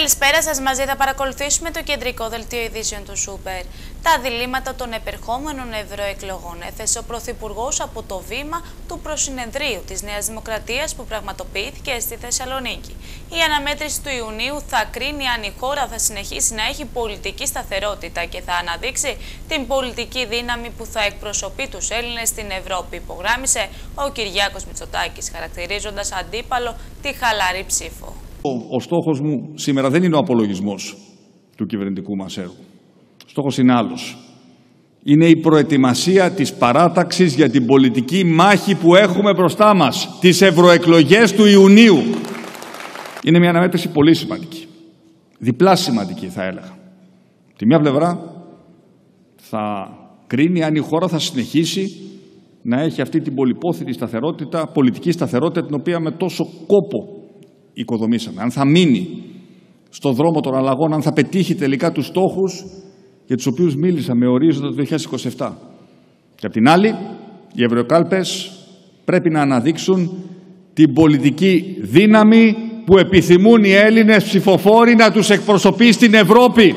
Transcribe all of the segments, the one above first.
Καλησπέρα σας, μαζί θα παρακολουθήσουμε το κεντρικό δελτίο ειδήσεων του Σούπερ. Τα διλήμματα των επερχόμενων ευρωεκλογών έθεσε ο Πρωθυπουργός από το βήμα του προσυνεδρίου της Νέας Δημοκρατίας που πραγματοποιήθηκε στη Θεσσαλονίκη. Η αναμέτρηση του Ιουνίου θα κρίνει αν η χώρα θα συνεχίσει να έχει πολιτική σταθερότητα και θα αναδείξει την πολιτική δύναμη που θα εκπροσωπεί τους Έλληνες στην Ευρώπη, υπογράμμισε ο Κυριάκος Μητσοτάκης, χαρακτηρίζοντας αντίπαλο τη χαλαρή ψήφο. Ο στόχος μου σήμερα δεν είναι ο απολογισμός του κυβερνητικού μας έργου. Ο στόχος είναι άλλος. Είναι η προετοιμασία της παράταξης για την πολιτική μάχη που έχουμε μπροστά μας, τις ευρωεκλογές του Ιουνίου. Είναι μια αναμέτρηση πολύ σημαντική. Διπλά σημαντική θα έλεγα. Τη μια πλευρά θα κρίνει αν η χώρα θα συνεχίσει να έχει αυτή την πολυπόθητη σταθερότητα, πολιτική σταθερότητα, την οποία με τόσο κόπο οικοδομήσαμε. Αν θα μείνει στον δρόμο των αλλαγών, αν θα πετύχει τελικά τους στόχους για τους οποίους μίλησα με ορίζοντα το 2027. Και απ' την άλλη, οι ευρωκάλπες πρέπει να αναδείξουν την πολιτική δύναμη που επιθυμούν οι Έλληνες ψηφοφόροι να τους εκπροσωπεί στην Ευρώπη.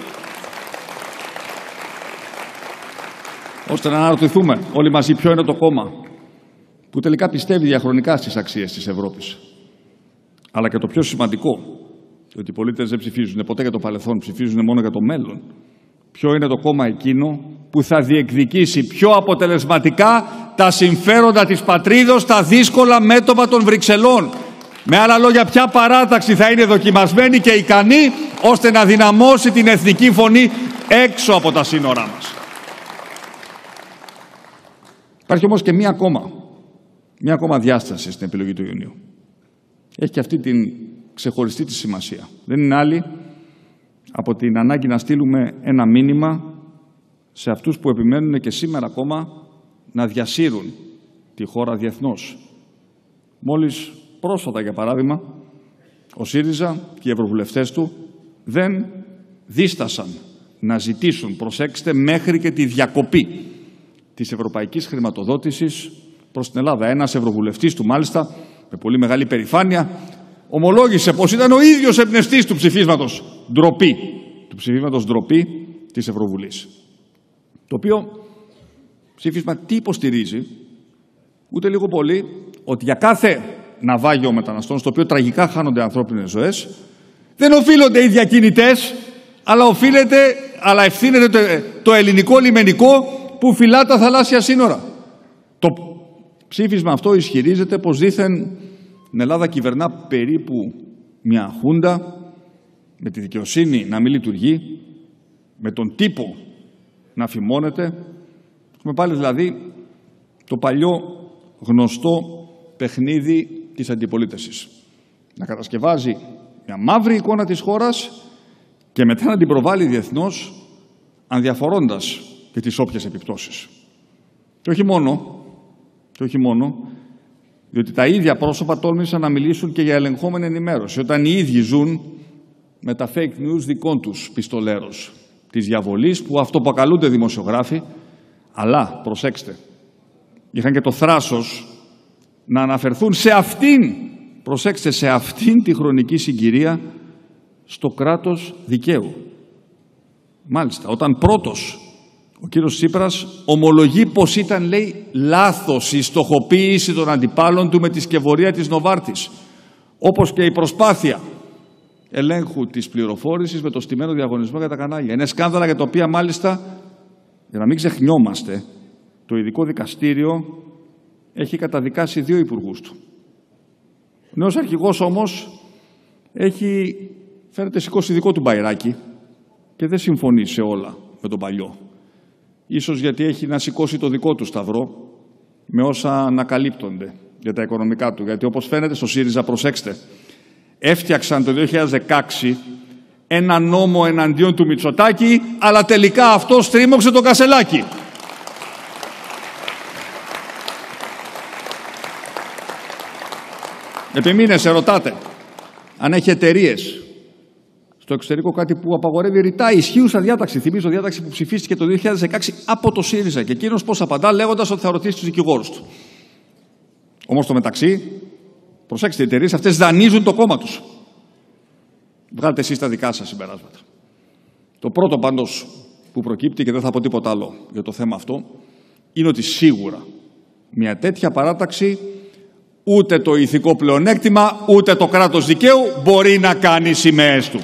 Ώστε να αναρωτηθούμε όλοι μαζί ποιο είναι το κόμμα που τελικά πιστεύει διαχρονικά στις αξίες της Ευρώπης. Αλλά και το πιο σημαντικό, ότι οι πολίτες δεν ψηφίζουν ποτέ για το παρελθόν, ψηφίζουν μόνο για το μέλλον. Ποιο είναι το κόμμα εκείνο που θα διεκδικήσει πιο αποτελεσματικά τα συμφέροντα της πατρίδος στα δύσκολα μέτωπα των Βρυξελών. Με άλλα λόγια, ποια παράταξη θα είναι δοκιμασμένη και ικανή ώστε να δυναμώσει την εθνική φωνή έξω από τα σύνορά μας. Υπάρχει όμως και μία ακόμα διάσταση στην επιλογή του Ιουνίου. Έχει και αυτή την ξεχωριστή της σημασία. Δεν είναι άλλη από την ανάγκη να στείλουμε ένα μήνυμα σε αυτούς που επιμένουν και σήμερα ακόμα να διασύρουν τη χώρα διεθνώς. Μόλις πρόσφατα, για παράδειγμα, ο ΣΥΡΙΖΑ και οι ευρωβουλευτές του δεν δίστασαν να ζητήσουν, προσέξτε, μέχρι και τη διακοπή της ευρωπαϊκής χρηματοδότησης προς την Ελλάδα. Ένας ευρωβουλευτής του, μάλιστα, με πολύ μεγάλη περηφάνεια, ομολόγησε πως ήταν ο ίδιος εμπνευστής του ψηφίσματος ντροπή της Ευρωβουλής. Το οποίο ψήφισμα τι υποστηρίζει, ούτε λίγο πολύ, ότι για κάθε ναυάγιο μεταναστών, στο οποίο τραγικά χάνονται ανθρώπινες ζωές, δεν οφείλονται οι διακινητές, αλλά ευθύνεται το ελληνικό λιμενικό που φυλά τα θαλάσσια σύνορα. Το ψήφισμα αυτό ισχυρίζεται πως δήθεν την Ελλάδα κυβερνά περίπου μια χούντα, με τη δικαιοσύνη να μην λειτουργεί, με τον τύπο να φημώνεται. Έχουμε πάλι δηλαδή το παλιό γνωστό παιχνίδι της αντιπολίτευσης. Να κατασκευάζει μια μαύρη εικόνα της χώρας και μετά να την προβάλλει διεθνώς, ανδιαφορώντας και τις όποιες επιπτώσεις. Και όχι μόνο, διότι τα ίδια πρόσωπα τόλμησαν να μιλήσουν και για ελεγχόμενη ενημέρωση, όταν οι ίδιοι ζουν με τα fake news δικών τους πιστολέρος της διαβολής, που αυτοποκαλούνται δημοσιογράφοι, αλλά, προσέξτε, είχαν και το θράσος να αναφερθούν σε αυτήν τη χρονική συγκυρία στο κράτος δικαίου. Μάλιστα, όταν πρώτος ο κύριος Τσίπρας ομολογεί πως ήταν, λέει, λάθος η στοχοποίηση των αντιπάλων του με τη σκευωρία της Νοβάρτης, όπως και η προσπάθεια ελέγχου της πληροφόρησης με το στημένο διαγωνισμό για τα κανάλια. Είναι σκάνδαλα για τα οποία, μάλιστα, για να μην ξεχνιόμαστε, το ειδικό δικαστήριο έχει καταδικάσει 2 υπουργούς του. Ο νέος αρχηγός όμως φαίνεται σηκώσει δικό του μπαϊράκι και δεν συμφωνεί σε όλα με τον παλιό. Ίσως γιατί έχει να σηκώσει το δικό του σταυρό με όσα ανακαλύπτονται για τα οικονομικά του. Γιατί όπως φαίνεται στο ΣΥΡΙΖΑ, προσέξτε, έφτιαξαν το 2016 ένα νόμο εναντίον του Μητσοτάκη, αλλά τελικά αυτό στρίμωξε το Κασελάκι. Επιμείνεσε, ρωτάτε, αν έχει εταιρείες στο εξωτερικό, κάτι που απαγορεύει ρητά η ισχύουσα διάταξη. Θυμίζω διάταξη που ψηφίστηκε το 2016 από το ΣΥΡΙΖΑ. Και εκείνος πώς απαντά, λέγοντας ότι θα ρωτήσει τους δικηγόρους του. Όμως στο μεταξύ, προσέξτε, οι εταιρείες αυτές δανείζουν το κόμμα τους. Βγάλτε εσείς τα δικά σας συμπεράσματα. Το πρώτο πάντως που προκύπτει, και δεν θα πω τίποτα άλλο για το θέμα αυτό, είναι ότι σίγουρα μια τέτοια παράταξη ούτε το ηθικό πλεονέκτημα, ούτε το κράτος δικαίου μπορεί να κάνει σημαίες του.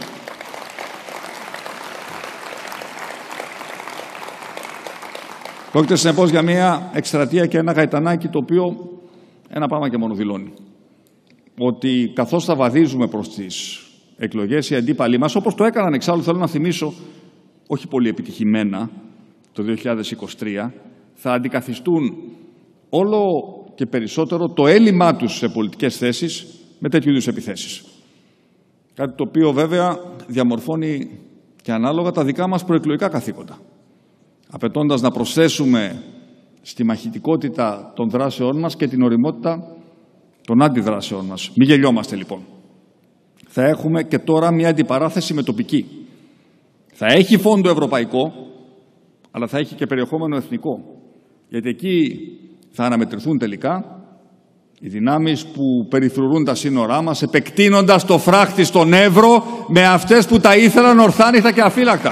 Πρόκειται συνεπώς για μια εκστρατεία και ένα γαϊτανάκι το οποίο ένα πράγμα και μόνο δηλώνει. Ότι καθώς θα βαδίζουμε προς τις εκλογές οι αντίπαλοι μας, όπως το έκαναν εξάλλου, θέλω να θυμίσω, όχι πολύ επιτυχημένα, το 2023, θα αντικαθιστούν όλο και περισσότερο το έλλειμμά τους σε πολιτικές θέσεις με τέτοιου είδους επιθέσεις. Κάτι το οποίο βέβαια διαμορφώνει και ανάλογα τα δικά μας προεκλογικά καθήκοντα. Απαιτώντας να προσθέσουμε στη μαχητικότητα των δράσεών μας και την ωριμότητα των αντιδράσεών μας. Μην γελιόμαστε λοιπόν. Θα έχουμε και τώρα μια αντιπαράθεση με τοπική. Θα έχει φόντο ευρωπαϊκό, αλλά θα έχει και περιεχόμενο εθνικό. Γιατί εκεί θα αναμετρηθούν τελικά οι δυνάμεις που περιφρουρούν τα σύνορά μας, επεκτείνοντας το φράχτη στον Εύρο με αυτές που τα ήθελαν ορθάνυχτα και αφύλακτα.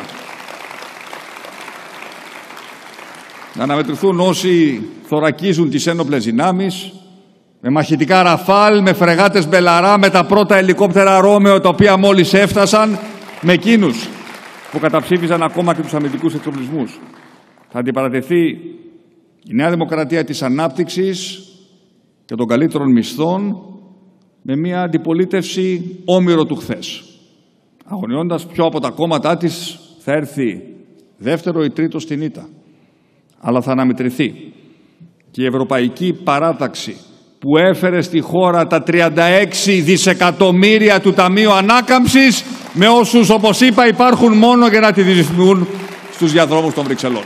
Να αναμετρηθούν όσοι θωρακίζουν τις ένοπλες δυνάμεις, με μαχητικά Ραφάλ, με φρεγάτες Μπελαρά, με τα πρώτα ελικόπτερα Ρόμεο, τα οποία μόλις έφτασαν, με εκείνους που καταψήφιζαν ακόμα και τους αμυντικούς εξοπλισμούς. Θα αντιπαρατεθεί η Νέα Δημοκρατία της Ανάπτυξης και των καλύτερων μισθών με μια αντιπολίτευση όμηρο του χθες. Αγωνιώντας ποιο από τα κόμματά της θα έρθει δεύτερο ή τρίτο στην ήττα. Αλλά θα αναμετρηθεί και η ευρωπαϊκή παράταξη που έφερε στη χώρα τα 36 δισεκατομμύρια του Ταμείου Ανάκαμψης με όσους, όπως είπα, υπάρχουν μόνο για να τη ρυθμούν στους διαδρόμους των Βρυξελών.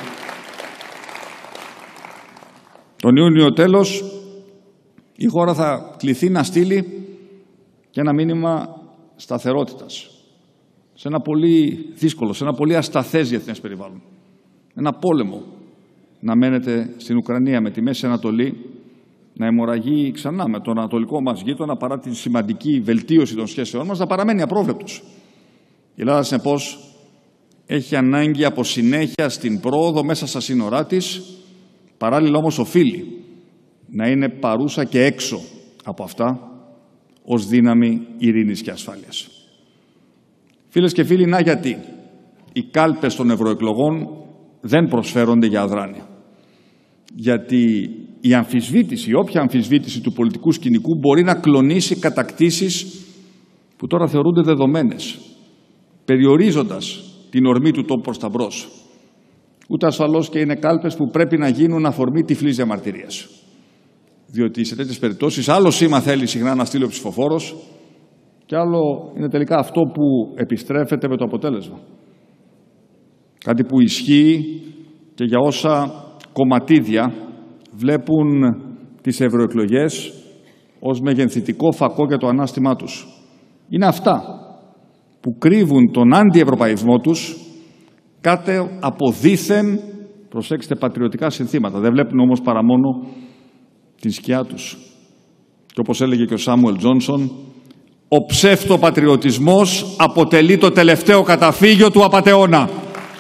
Τον Ιούνιο τέλος η χώρα θα κληθεί να στείλει και ένα μήνυμα σταθερότητας σε ένα πολύ δύσκολο, σε ένα πολύ ασταθές διεθνές περιβάλλον. Ένα πόλεμο να μένετε στην Ουκρανία με τη Μέση Ανατολή να αιμορραγεί ξανά με τον ανατολικό μας γείτονα παρά τη σημαντική βελτίωση των σχέσεών μας να παραμένει απρόβλεπτος. Η Ελλάδα, συνεπώς, έχει ανάγκη από συνέχεια στην πρόοδο μέσα στα σύνορά της, παράλληλα όμως οφείλει να είναι παρούσα και έξω από αυτά ως δύναμη ειρήνης και ασφάλειας. Φίλες και φίλοι, να γιατί οι κάλπες των ευρωεκλογών δεν προσφέρονται για αδράνεια. Γιατί η αμφισβήτηση, η όποια αμφισβήτηση του πολιτικού σκηνικού μπορεί να κλονίσει κατακτήσεις που τώρα θεωρούνται δεδομένες, περιορίζοντας την ορμή του τόπου προς τα μπρος. Ούτε ασφαλώς και είναι κάλπες που πρέπει να γίνουν αφορμή τυφλής διαμαρτυρίας. Διότι σε τέτοιες περιπτώσεις άλλο σήμα θέλει συχνά να στείλει ο ψηφοφόρος και άλλο είναι τελικά αυτό που επιστρέφεται με το αποτέλεσμα. Κάτι που ισχύει και για όσα κομματίδια βλέπουν τις ευρωεκλογές ως μεγενθητικό φακό για το ανάστημά τους. Είναι αυτά που κρύβουν τον αντιευρωπαϊσμό τους κάτω από δήθεν, προσέξτε, πατριωτικά συνθήματα. Δεν βλέπουν όμως παρά μόνο την σκιά τους. Και όπως έλεγε και ο Σάμουελ Τζόνσον, ο ψεύτο-πατριωτισμός αποτελεί το τελευταίο καταφύγιο του απατεώνα.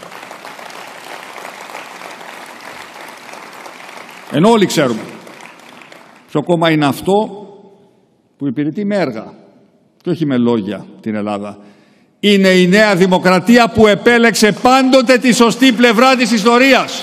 Ενώ όλοι ξέρουμε ποιο κόμμα είναι αυτό που υπηρετεί με έργα και όχι με λόγια την Ελλάδα. Είναι η Νέα Δημοκρατία που επέλεξε πάντοτε τη σωστή πλευρά της ιστορίας.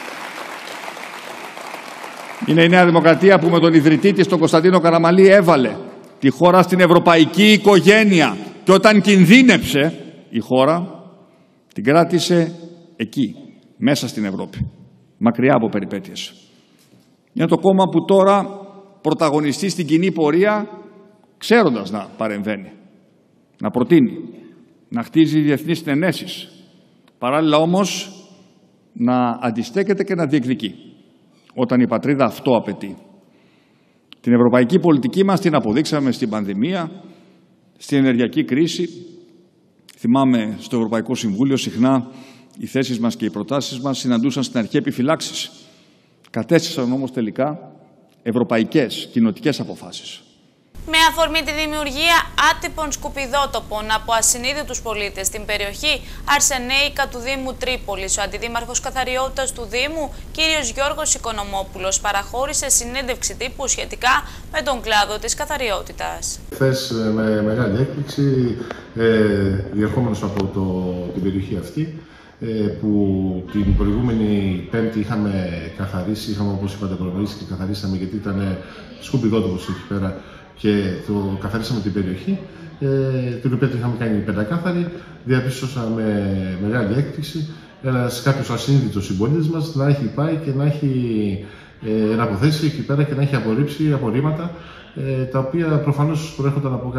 Είναι η Νέα Δημοκρατία που με τον ιδρυτή της, τον Κωνσταντίνο Καραμανλή, έβαλε τη χώρα στην ευρωπαϊκή οικογένεια και όταν κινδύνεψε η χώρα, την κράτησε εκεί, μέσα στην Ευρώπη, μακριά από περιπέτειες. Είναι το κόμμα που τώρα πρωταγωνιστεί στην κοινή πορεία, ξέροντας να παρεμβαίνει, να προτείνει, να χτίζει διεθνείς συνενέσεις, παράλληλα όμως να αντιστέκεται και να διεκδικεί, όταν η πατρίδα αυτό απαιτεί. Την ευρωπαϊκή πολιτική μας την αποδείξαμε στην πανδημία, στην ενεργειακή κρίση. Θυμάμαι στο Ευρωπαϊκό Συμβούλιο συχνά οι θέσεις μας και οι προτάσεις μας συναντούσαν στην αρχή επιφυλάξεις. Κατέστησαν όμως τελικά ευρωπαϊκές, κοινοτικές αποφάσεις. Με αφορμή τη δημιουργία άτυπων σκουπιδότοπων από ασυνείδητους πολίτες στην περιοχή Αρσενέικα του Δήμου Τρίπολης, ο Αντιδήμαρχος Καθαριότητας του Δήμου, κύριος Γιώργος Οικονομόπουλος, παραχώρησε συνέντευξη τύπου σχετικά με τον κλάδο της καθαριότητας. Χθες με μεγάλη έκπληξη, διερχόμενος από την περιοχή αυτή, που την προηγούμενη Πέμπτη είχαμε καθαρίσει, όπως είπατε προνοήσει και καθαρίσαμε, γιατί ήταν σκουπιδότοπος εκεί πέρα και το καθαρίσαμε την περιοχή, την οποία είχαμε κάνει πεντακάθαρη. Διαπίστωσαμε μεγάλη έκπληξη κάποιος ασυνείδητος συμπολίτης μας να έχει πάει και να έχει εναποθέσει εκεί πέρα και να έχει απορρίψει απορρίμματα, τα οποία προφανώς προέρχονταν από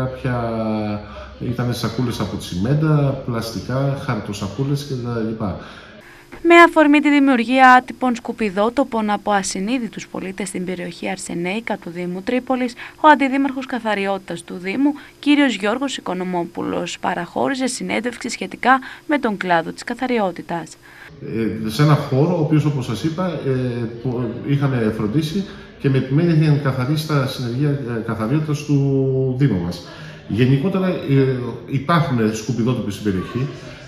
ήταν σακούλες από τσιμέντα, πλαστικά, χαρτοσακούλες κτλ. Με αφορμή τη δημιουργία άτυπων σκουπιδότοπων από ασυνείδητους πολίτες στην περιοχή Αρσενέικα του Δήμου Τρίπολης, ο Αντιδήμαρχος Καθαριότητας του Δήμου, κύριος Γιώργος Οικονομόπουλος, παραχώρησε συνέντευξη σχετικά με τον κλάδο της καθαριότητας. Σε ένα χώρο, ο οποίος, όπως σας είπα, είχαμε φροντίσει και με επιμέλεια είχαν καθαρίσει τα συνεργεία καθαριότητας του Δήμου μας. Γενικότερα υπάρχουν σκουπιδότοποι στην περιοχή.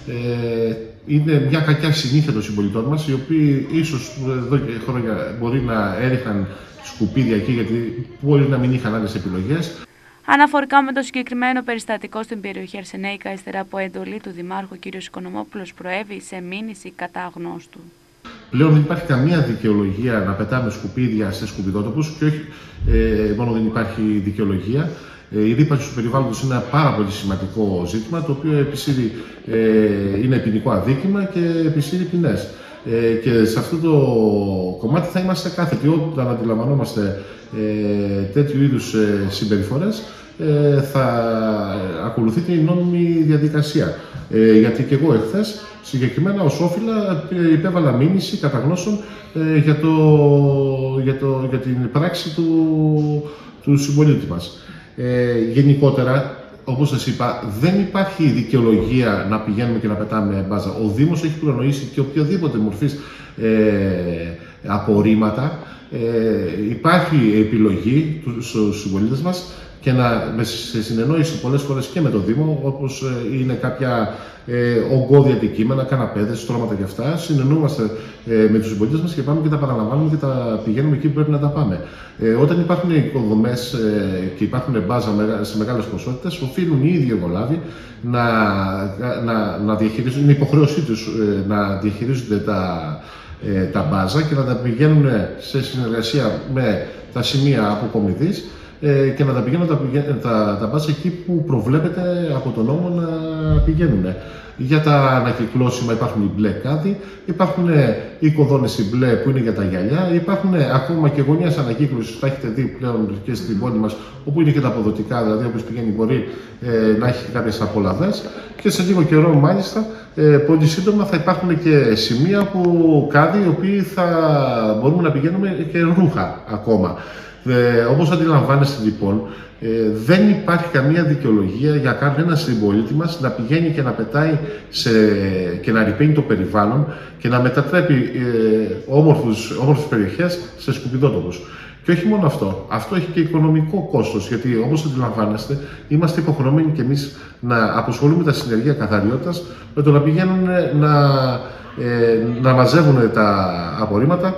Είναι μια κακιά συνήθεια των συμπολιτών μας, οι οποίοι ίσως εδώ και χρόνια μπορεί να έριχναν σκουπίδια εκεί, γιατί μπορεί να μην είχαν άλλες επιλογές. Αναφορικά με το συγκεκριμένο περιστατικό στην περιοχή Αρσενέικα, ύστερα από εντολή του Δημάρχου, κ. Οικονομόπουλος προέβη σε μήνυση κατά αγνώστου. Πλέον δεν υπάρχει καμία δικαιολογία να πετάμε σκουπίδια σε σκουπιδότοπους, και όχι μόνο δεν υπάρχει δικαιολογία. Η ρύπανση του περιβάλλοντος είναι ένα πάρα πολύ σημαντικό ζήτημα, το οποίο επισύρει, είναι ποινικό αδίκημα και επισύρει ποινές. Και σε αυτό το κομμάτι θα είμαστε κάθετοι όταν αντιλαμβανόμαστε τέτοιου είδους συμπεριφορές, θα ακολουθείται η νόμιμη διαδικασία. Γιατί και εγώ εχθές, συγκεκριμένα ως όφυλα, υπέβαλα μήνυση κατά γνώσεων για την πράξη του συμπολίτη μας. Γενικότερα, όπως σας είπα, δεν υπάρχει δικαιολογία να πηγαίνουμε και να πετάμε μπάζα. Ο Δήμος έχει προνοήσει και οποιοδήποτε μορφής απορρίμματα. Υπάρχει επιλογή στους συμπολίτες μας και σε συνεννόηση πολλές φορές και με το Δήμο, όπως είναι κάποια ογκώδη αντικείμενα, καναπέδες, στρώματα και αυτά. Συνεννοούμαστε με τους συμπολίτες μας και πάμε και τα παραλαμβάνουμε και τα πηγαίνουμε εκεί που πρέπει να τα πάμε. Όταν υπάρχουν οικοδομές και υπάρχουν μπάζα σε μεγάλες ποσότητες, οφείλουν οι ίδιοι εργολάβοι να διαχειρίζονται, είναι υποχρέωσή τους να διαχειρίζονται τα μπάζα και να τα πηγαίνουν σε συνεργασία με τα σημεία αποκομιδής και να τα πηγαίνουν τα μπάζα εκεί που προβλέπεται από τον νόμο να πηγαίνουν. Για τα ανακυκλώσιμα υπάρχουν οι μπλε κάδοι, υπάρχουν οι κοδόνες οι μπλε που είναι για τα γυαλιά, υπάρχουν ακόμα και γωνιές ανακύκλωσης, τα έχετε δει πλέον και στην πόλη μας, όπου είναι και τα αποδοτικά, δηλαδή όποιος πηγαίνει μπορεί να έχει κάποιες απολαβές, και σε λίγο καιρό μάλιστα, πολύ σύντομα θα υπάρχουν και σημεία που κάδοι, οι οποίοι θα μπορούμε να πηγαίνουμε και ρούχα ακόμα. Όπως αντιλαμβάνεστε λοιπόν, δεν υπάρχει καμία δικαιολογία για κανένα συμπολίτη μας να πηγαίνει και να πετάει και να ρηπαίνει το περιβάλλον και να μετατρέπει όμορφες περιοχές σε σκουπιδότοπους. Και όχι μόνο αυτό, αυτό έχει και οικονομικό κόστος, γιατί όπως αντιλαμβάνεστε, είμαστε υποχρεωμένοι κι εμείς να αποσχολούμε τα συνεργεία καθαριότητας με το να πηγαίνουν να μαζεύουν τα απορρίμματα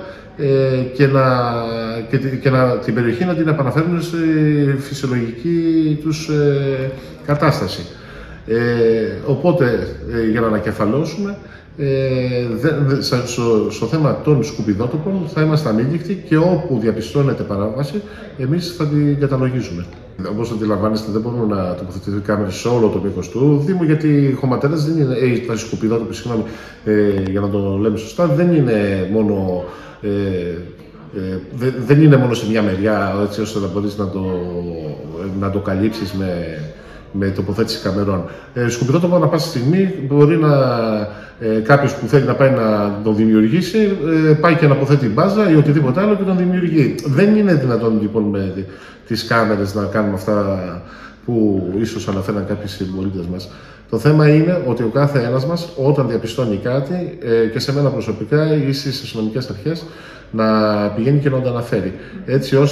και την περιοχή να την επαναφέρουν στη φυσιολογική τους κατάσταση. Οπότε, για να ανακεφαλώσουμε, στο θέμα των σκουπιδότοπων θα είμαστε ανήλικτοι και όπου διαπιστώνεται παράβαση, εμείς θα την καταλογίζουμε. Όπως αντιλαμβάνεστε, δεν μπορούμε να τοποθετήσουμε κάμερες σε όλο το μήκος του Δήμου, γιατί οι χωματερές δεν είναι, τα σκουπιδότοποι, συγγνώμη, για να το λέμε σωστά, δεν είναι μόνο δεν είναι μόνο σε μια μεριά, έτσι ώστε να μπορείς να το καλύψεις με τοποθέτηση καμερών. Σκουπιδότοπο ανά πάσα στιγμή μπορεί κάποιος που θέλει να πάει να τον δημιουργήσει, πάει και να αποθέτει μπάζα ή οτιδήποτε άλλο και τον δημιουργεί. Δεν είναι δυνατόν λοιπόν με τις κάμερες να κάνουμε αυτά που ίσως αναφέραν κάποιοι συμπολίτες μας. Το θέμα είναι ότι ο κάθε ένας μας, όταν διαπιστώνει κάτι, και σε μένα προσωπικά ή στις αστυνομικές αρχές, να πηγαίνει και να το αναφέρει. Έτσι ώστε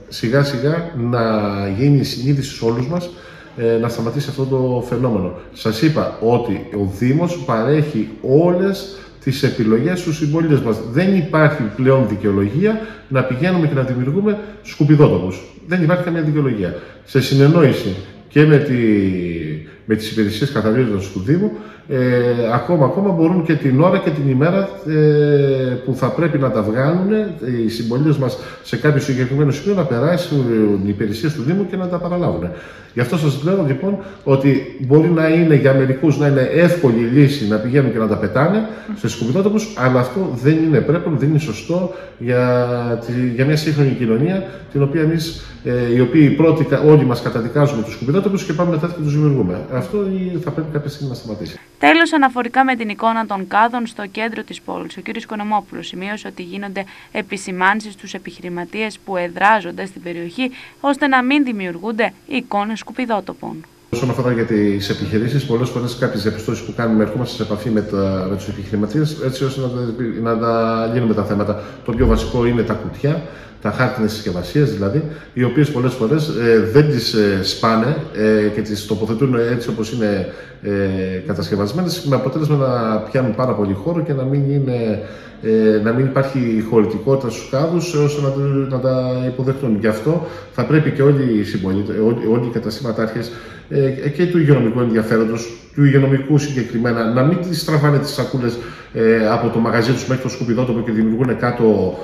σιγά σιγά να γίνει η συνείδηση σε όλους μας να σταματήσει αυτό το φαινόμενο. Σας είπα ότι ο Δήμος παρέχει όλες τις επιλογές στους συμπολίτες μας. Δεν υπάρχει πλέον δικαιολογία να πηγαίνουμε και να δημιουργούμε σκουπιδότοπους. Δεν υπάρχει καμία δικαιολογία. Σε συνεννόηση και με τις υπηρεσίες καθαρίζοντας του Δήμου, ακόμα μπορούν και την ώρα και την ημέρα που θα πρέπει να τα βγάλουν οι συμπολίτες μας σε κάποιο συγκεκριμένο σημείο, να περάσουν οι υπηρεσίες του Δήμου και να τα παραλάβουν. Γι' αυτό σας λέω λοιπόν ότι μπορεί να είναι για μερικούς να είναι εύκολη η λύση να πηγαίνουν και να τα πετάνε σε σκουπιδότοπους, αλλά αυτό δεν είναι πρέπον, δεν είναι σωστό για μια σύγχρονη κοινωνία, την οποία εμείς οι οποίοι πρώτοι όλοι μας καταδικάζουμε τους σκουπιδότοπους και πάμε μετά και τους δημιουργούμε. Αυτό θα πρέπει κάποια στιγμή να σταματήσει. Τέλος, αναφορικά με την εικόνα των κάδων στο κέντρο της πόλης, ο κ. Οικονομόπουλος σημείωσε ότι γίνονται επισημάνσεις στους επιχειρηματίες που εδράζονται στην περιοχή, ώστε να μην δημιουργούνται εικόνες σκουπιδότοπων. Όσον αφορά για τις επιχειρήσεις, πολλές φορές κάποιες διαπιστώσεις που κάνουμε, ερχόμαστε σε επαφή με τους επιχειρηματίες, έτσι ώστε να τα λύνουμε τα θέματα. Το πιο βασικό είναι τα κουτιά, τα χάρτινες συσκευασίες δηλαδή, οι οποίες πολλές φορές δεν τις σπάνε και τις τοποθετούν έτσι όπως είναι κατασκευασμένες, με αποτέλεσμα να πιάνουν πάρα πολύ χώρο και να μην υπάρχει χωρητικότητα στους κάδους ώστε να τα υποδεχτούν. Γι' αυτό θα πρέπει και όλοι οι συμπολίτες, όλοι οι καταστηματάρχες και του υγειονομικού ενδιαφέροντος, του υγειονομικού συγκεκριμένα, να μην τις τραβάνε τις σακούλες από το μαγαζί τους μέχρι το σκουπιδότοπο και δημιουργούν κάτω,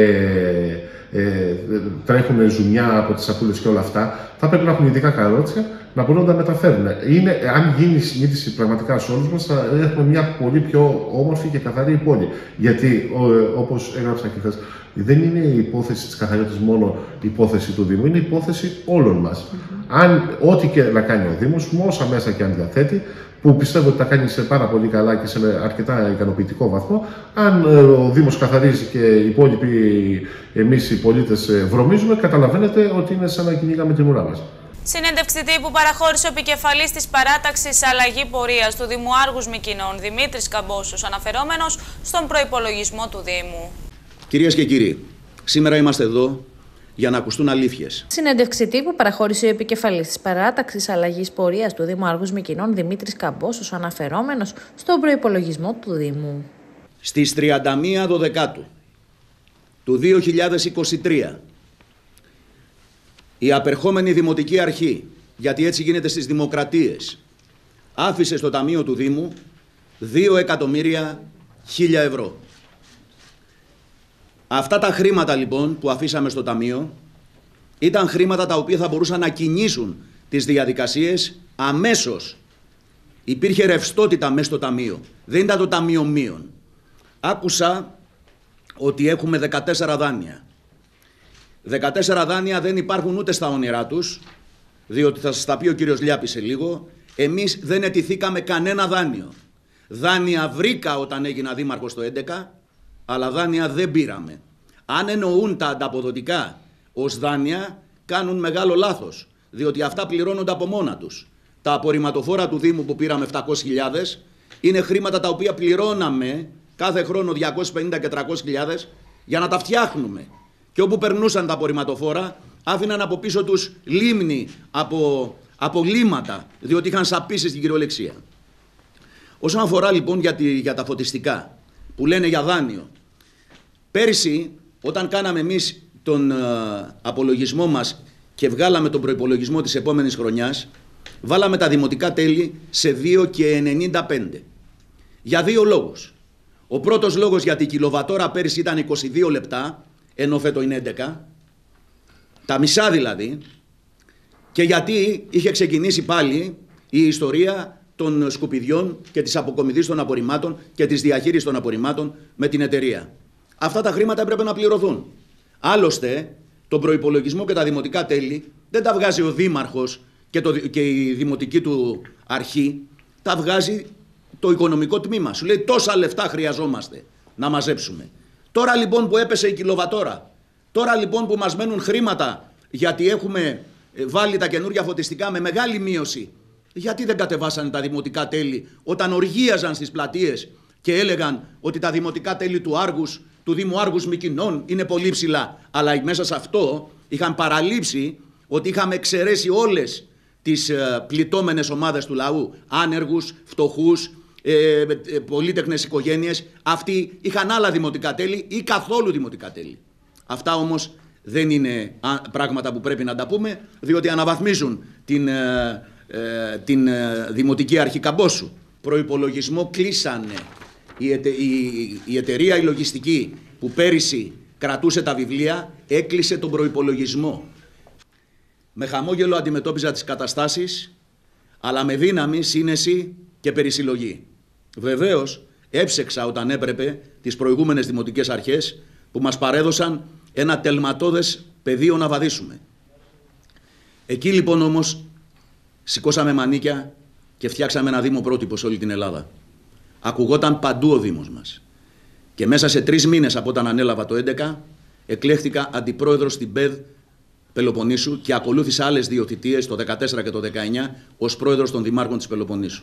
τρέχουν ζουμιά από τις σακούλες και όλα αυτά. Θα πρέπει να έχουν ειδικά καρότσια να μπορούν να τα μεταφέρουν. Αν γίνει η συνείδηση πραγματικά σε όλους μας, θα έχουμε μια πολύ πιο όμορφη και καθαρή πόλη. Γιατί, όπως έγραψα και χθες, δεν είναι η υπόθεση της καθαριότητας μόνο η υπόθεση του Δήμου, είναι η υπόθεση όλων μας. Αν ό,τι και να κάνει ο Δήμος, με όσα μέσα και αν διαθέτει, που πιστεύω ότι τα κάνει σε πάρα πολύ καλά και σε αρκετά ικανοποιητικό βαθμό, αν ο Δήμος καθαρίζει και οι υπόλοιποι εμείς οι πολίτες βρωμίζουμε, καταλαβαίνετε ότι είναι σαν να κυνηγάμε την ουρά μας. Συνέντευξη τύπου παραχώρησε ο επικεφαλής της παράταξης Αλλαγή Πορείας του Δήμου Άργους Μυκηνών, Δημήτρης Καμπόσος, αναφερόμενος στον προϋπολογισμό του Δήμου. Κυρίες και κύριοι, σήμερα είμαστε εδώ για να ακουστούν αλήθειες. Συνέντευξη τύπου παραχώρησε ο επικεφαλής της παράταξης Αλλαγής Πορείας του Δήμου Άργους Μυκηνών, Δημήτρης Καμπόσος, αναφερόμενος στον προϋπολογισμό του Δήμου. Στις 31 Δεκάτου του 2023, η απερχόμενη Δημοτική Αρχή, γιατί έτσι γίνεται στις δημοκρατίες, άφησε στο Ταμείο του Δήμου 2.100.000 ευρώ. Αυτά τα χρήματα λοιπόν που αφήσαμε στο Ταμείο ήταν χρήματα τα οποία θα μπορούσαν να κινήσουν τις διαδικασίες αμέσως. Υπήρχε ρευστότητα μέσα στο Ταμείο. Δεν ήταν το Ταμείο μείον. Άκουσα ότι έχουμε 14 δάνεια. 14 δάνεια δεν υπάρχουν ούτε στα όνειρά τους, διότι θα σας τα πει ο κύριος Λιάπης σε λίγο. Εμείς δεν αιτηθήκαμε κανένα δάνειο. Δάνεια βρήκα όταν έγινα δήμαρχος το 2011, αλλά δάνεια δεν πήραμε. Αν εννοούν τα ανταποδοτικά ως δάνεια, κάνουν μεγάλο λάθος, διότι αυτά πληρώνονται από μόνα τους. Τα απορριμματοφόρα του Δήμου που πήραμε 700.000 είναι χρήματα τα οποία πληρώναμε κάθε χρόνο 250 και 300.000 για να τα φτιάχνουμε. Και όπου περνούσαν τα απορριμματοφόρα, άφηναν από πίσω τους λίμνη από λίματα, διότι είχαν σαπίσει στην κυριολεξία. Όσον αφορά λοιπόν για τα φωτιστικά, που λένε για δάνειο, πέρσι όταν κάναμε εμείς τον απολογισμό μας και βγάλαμε τον προϋπολογισμό της επόμενης χρονιάς, βάλαμε τα δημοτικά τέλη σε 2,95. Για δύο λόγους. Ο πρώτος λόγος, γιατί η κιλοβατόρα πέρσι ήταν 22 λεπτά, ενώ φέτο είναι 11, τα μισά δηλαδή, και γιατί είχε ξεκινήσει πάλι η ιστορία των σκουπιδιών και της αποκομιδής των απορριμμάτων και της διαχείρισης των απορριμμάτων με την εταιρεία. Αυτά τα χρήματα έπρεπε να πληρωθούν. Άλλωστε, τον προϋπολογισμό και τα δημοτικά τέλη δεν τα βγάζει ο Δήμαρχος και η δημοτική του αρχή, τα βγάζει το οικονομικό τμήμα. Σου λέει τόσα λεφτά χρειαζόμαστε να μαζέψουμε. Τώρα λοιπόν που έπεσε η κιλοβατόρα, τώρα λοιπόν που μας μένουν χρήματα γιατί έχουμε βάλει τα καινούργια φωτιστικά με μεγάλη μείωση, γιατί δεν κατεβάσανε τα δημοτικά τέλη όταν οργίαζαν στις πλατείες και έλεγαν ότι τα δημοτικά τέλη του Άργους, του Δήμου Άργους Μυκηνών είναι πολύ ψηλά. Αλλά μέσα σε αυτό είχαν παραλείψει ότι είχαμε εξαιρέσει όλες τις πληττόμενες ομάδες του λαού. Άνεργους, φτωχούς, πολύτεκνες οικογένειες. Αυτοί είχαν άλλα δημοτικά τέλη ή καθόλου δημοτικά τέλη. Αυτά όμως δεν είναι πράγματα που πρέπει να τα πούμε, διότι αναβαθμίζουν την Δημοτική Αρχή Καμπόσου. Προϋπολογισμό κλείσανε. Η εταιρεία η λογιστική που πέρυσι κρατούσε τα βιβλία έκλεισε τον προϋπολογισμό. Με χαμόγελο αντιμετώπιζα τις καταστάσεις, αλλά με δύναμη, σύνεση και περισυλλογή. Βεβαίως έψεξα όταν έπρεπε τις προηγούμενες δημοτικές αρχές που μας παρέδωσαν ένα τελματώδες πεδίο να βαδίσουμε. Εκεί λοιπόν όμως σηκώσαμε μανίκια και φτιάξαμε ένα Δήμο πρότυπο σε όλη την Ελλάδα. Ακουγόταν παντού ο Δήμος μας. Και μέσα σε 3 μήνες από όταν ανέλαβα το 2011, εκλέχθηκα αντιπρόεδρος στην ΠΕΔ Πελοποννήσου και ακολούθησα άλλες 2 θητείες, το 2014 και το 2019, ως πρόεδρος των Δημάρχων της Πελοποννήσου.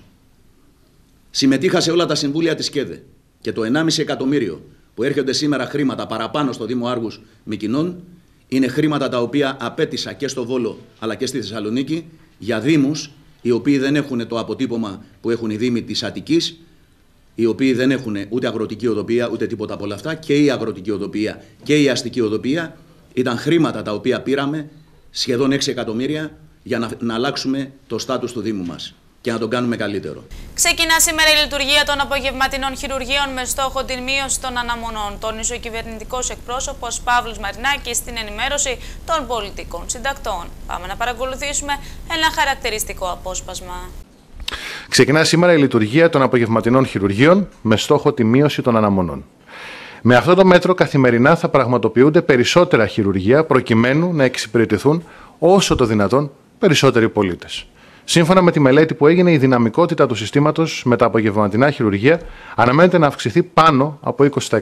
Συμμετείχα σε όλα τα συμβούλια της ΚΕΔΕ και το 1,5 εκατομμύριο που έρχονται σήμερα χρήματα παραπάνω στο Δήμο Άργους Μυκηνών είναι χρήματα τα οποία απέτησα και στο Βόλο αλλά και στη Θεσσαλονίκη για δήμους οι οποίοι δεν έχουν το αποτύπωμα που έχουν οι δήμοι της Αττικής, οι οποίοι δεν έχουν ούτε αγροτική οδοποιία ούτε τίποτα από όλα αυτά, και η αγροτική οδοποιία και η αστική οδοποιία. Ήταν χρήματα τα οποία πήραμε, σχεδόν 6 εκατομμύρια, για να αλλάξουμε το στάτους του Δήμου μας και να τον κάνουμε καλύτερο. Ξεκινά σήμερα η λειτουργία των απογευματινών χειρουργείων με στόχο την μείωση των αναμονών, τόνισε ο κυβερνητικός εκπρόσωπος Παύλος Μαρινάκης στην ενημέρωση των πολιτικών συντακτών. Πάμε να παρακολουθήσουμε ένα χαρακτηριστικό απόσπασμα. Ξεκινά σήμερα η λειτουργία των απογευματινών χειρουργείων με στόχο τη μείωση των αναμονών. Με αυτό το μέτρο καθημερινά θα πραγματοποιούνται περισσότερα χειρουργεία προκειμένου να εξυπηρετηθούν όσο το δυνατόν περισσότεροι πολίτες. Σύμφωνα με τη μελέτη που έγινε, η δυναμικότητα του συστήματος με τα απογευματινά χειρουργεία αναμένεται να αυξηθεί πάνω από 20%.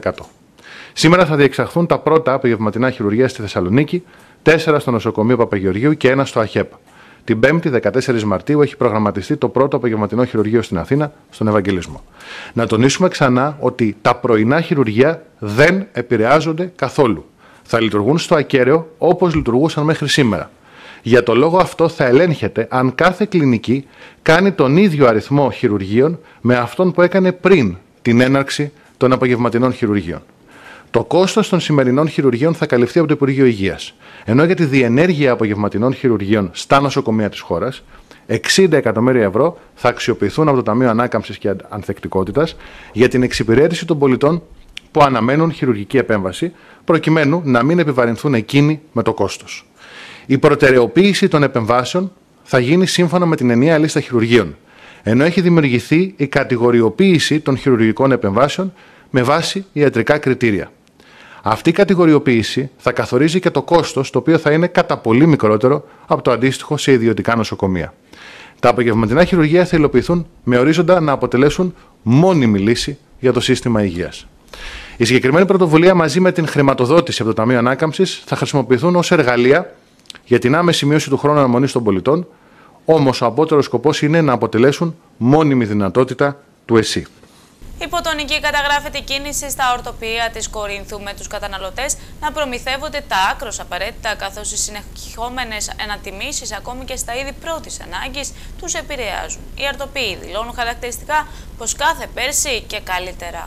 Σήμερα θα διεξαχθούν τα πρώτα απογευματινά χειρουργεία στη Θεσσαλονίκη, 4 στο νοσοκομείο Παπαγεωργίου και 1 στο ΑΧΕΠ. Την 5η, 14 Μαρτίου, έχει προγραμματιστεί το πρώτο απογευματινό χειρουργείο στην Αθήνα, στον Ευαγγελισμό. Να τονίσουμε ξανά ότι τα πρωινά χειρουργεία δεν επηρεάζονται καθόλου. Θα λειτουργούν στο ακέραιο όπως λειτουργούσαν μέχρι σήμερα. Για το λόγο αυτό θα ελέγχεται αν κάθε κλινική κάνει τον ίδιο αριθμό χειρουργείων με αυτόν που έκανε πριν την έναρξη των απογευματινών χειρουργείων. Το κόστος των σημερινών χειρουργείων θα καλυφθεί από το Υπουργείο Υγείας, ενώ για τη διενέργεια απογευματινών χειρουργείων στα νοσοκομεία της χώρας, 60 εκατομμύρια ευρώ θα αξιοποιηθούν από το Ταμείο Ανάκαμψης και Ανθεκτικότητας για την εξυπηρέτηση των πολιτών που αναμένουν χειρουργική επέμβαση, προκειμένου να μην επιβαρυνθούν εκείνοι με το κόστος. Η προτεραιοποίηση των επεμβάσεων θα γίνει σύμφωνα με την ενιαία λίστα χειρουργείων, ενώ έχει δημιουργηθεί η κατηγοριοποίηση των χειρουργικών επεμβάσεων με βάση ιατρικά κριτήρια. Αυτή η κατηγοριοποίηση θα καθορίζει και το κόστος, το οποίο θα είναι κατά πολύ μικρότερο από το αντίστοιχο σε ιδιωτικά νοσοκομεία. Τα απογευματινά χειρουργεία θα υλοποιηθούν με ορίζοντα να αποτελέσουν μόνιμη λύση για το σύστημα υγείας. Η συγκεκριμένη πρωτοβουλία μαζί με την χρηματοδότηση από το Ταμείο Ανάκαμψης θα χρησιμοποιηθούν ως εργαλεία για την άμεση μείωση του χρόνου αναμονής των πολιτών, όμως ο απότερος σκοπός είναι να αποτελέσουν μόνιμη δυνατότητα του ΕΣΥ. Υποτονική καταγράφεται η κίνηση στα ορτοπεία της Κορίνθου με τους καταναλωτές να προμηθεύονται τα άκρως απαραίτητα, καθώς οι συνεχόμενες ανατιμήσεις ακόμη και στα είδη πρώτης ανάγκης τους επηρεάζουν. Οι ορτοπείοι δηλώνουν χαρακτηριστικά πως κάθε πέρσι και καλύτερα.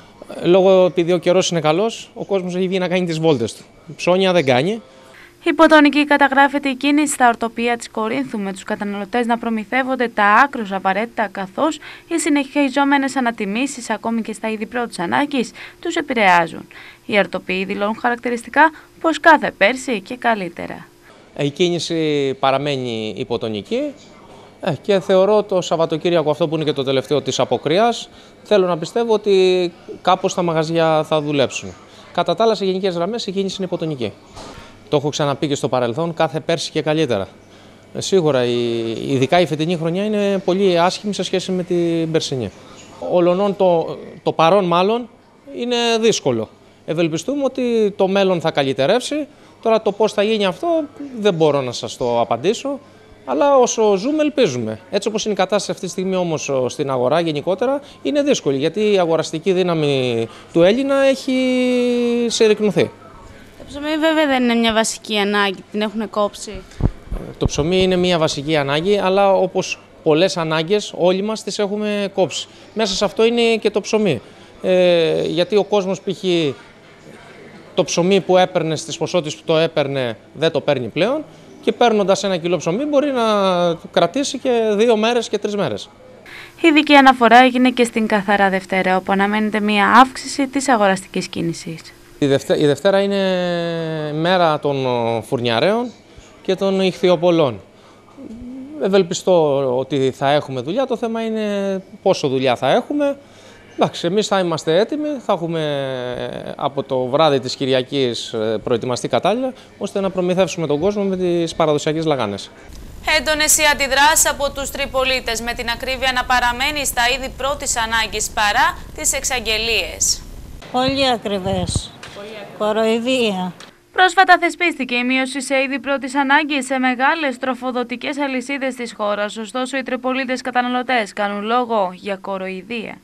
Λόγω επειδή ο καιρός είναι καλός, ο κόσμος έχει βγει να κάνει τις βόλτες του. Ψώνια δεν κάνει. Υποτονική καταγράφεται η κίνηση στα ορτοπεία της Κορίνθου με τους καταναλωτές να προμηθεύονται τα άκρως απαραίτητα, καθώς οι συνεχιζόμενες ανατιμήσεις ακόμη και στα είδη πρώτης ανάγκης τους επηρεάζουν. Οι ορτοπείοι δηλώνουν χαρακτηριστικά πως κάθε πέρσι και καλύτερα. Η κίνηση παραμένει υποτονική και θεωρώ το Σαββατοκύριακο, αυτό που είναι και το τελευταίο της αποκριάς, θέλω να πιστεύω ότι κάπως τα μαγαζιά θα δουλέψουν. Κατά τα άλλα, σε γενικές γραμμές η κίνηση είναι υποτονική. Το έχω ξαναπεί και στο παρελθόν, κάθε πέρσι και καλύτερα. Σίγουρα, ειδικά η φετινή χρονιά είναι πολύ άσχημη σε σχέση με την περσινή. Ολονών το παρόν μάλλον είναι δύσκολο. Ευελπιστούμε ότι το μέλλον θα καλυτερεύσει. Τώρα το πώς θα γίνει αυτό δεν μπορώ να σας το απαντήσω. Αλλά όσο ζούμε, ελπίζουμε. Έτσι όπως είναι η κατάσταση αυτή τη στιγμή όμως στην αγορά γενικότερα, είναι δύσκολη, γιατί η αγοραστική δύναμη του Έλληνα έχει συρρικνωθεί. Το ψωμί βέβαια δεν είναι μια βασική ανάγκη, την έχουν κόψει. Το ψωμί είναι μια βασική ανάγκη, αλλά όπως πολλές ανάγκες όλοι μας τις έχουμε κόψει. Μέσα σε αυτό είναι και το ψωμί. Γιατί ο κόσμος π.χ. το ψωμί που έπαιρνε στις ποσότητες που το έπαιρνε δεν το παίρνει πλέον και παίρνοντας 1 κιλό ψωμί μπορεί να κρατήσει και 2 μέρες και 3 μέρες. Η ειδική αναφορά έγινε και στην Καθαρά Δευτέρα, όπου αναμένεται μια αύξηση της αγοραστικής κίνησης. Η Δευτέρα είναι μέρα των φουρνιαρέων και των ιχθυοπολών. Ευελπιστώ ότι θα έχουμε δουλειά, το θέμα είναι πόσο δουλειά θα έχουμε. Εντάξει, εμείς θα είμαστε έτοιμοι, θα έχουμε από το βράδυ της Κυριακής προετοιμαστεί κατάλληλα, ώστε να προμηθεύσουμε τον κόσμο με τις παραδοσιακές λαγάνες. Έντονες οι αντιδράσεις από τους Τριπολίτες, με την ακρίβεια να παραμένει στα είδη πρώτης ανάγκης παρά τις εξαγγελίες. Πολύ ακριβές. Κοροϊδία. Πρόσφατα θεσπίστηκε η μείωση σε είδη πρώτης ανάγκης σε μεγάλες τροφοδοτικές αλυσίδες της χώρας, ωστόσο οι Τριπολίτες καταναλωτές κάνουν λόγο για κοροϊδία.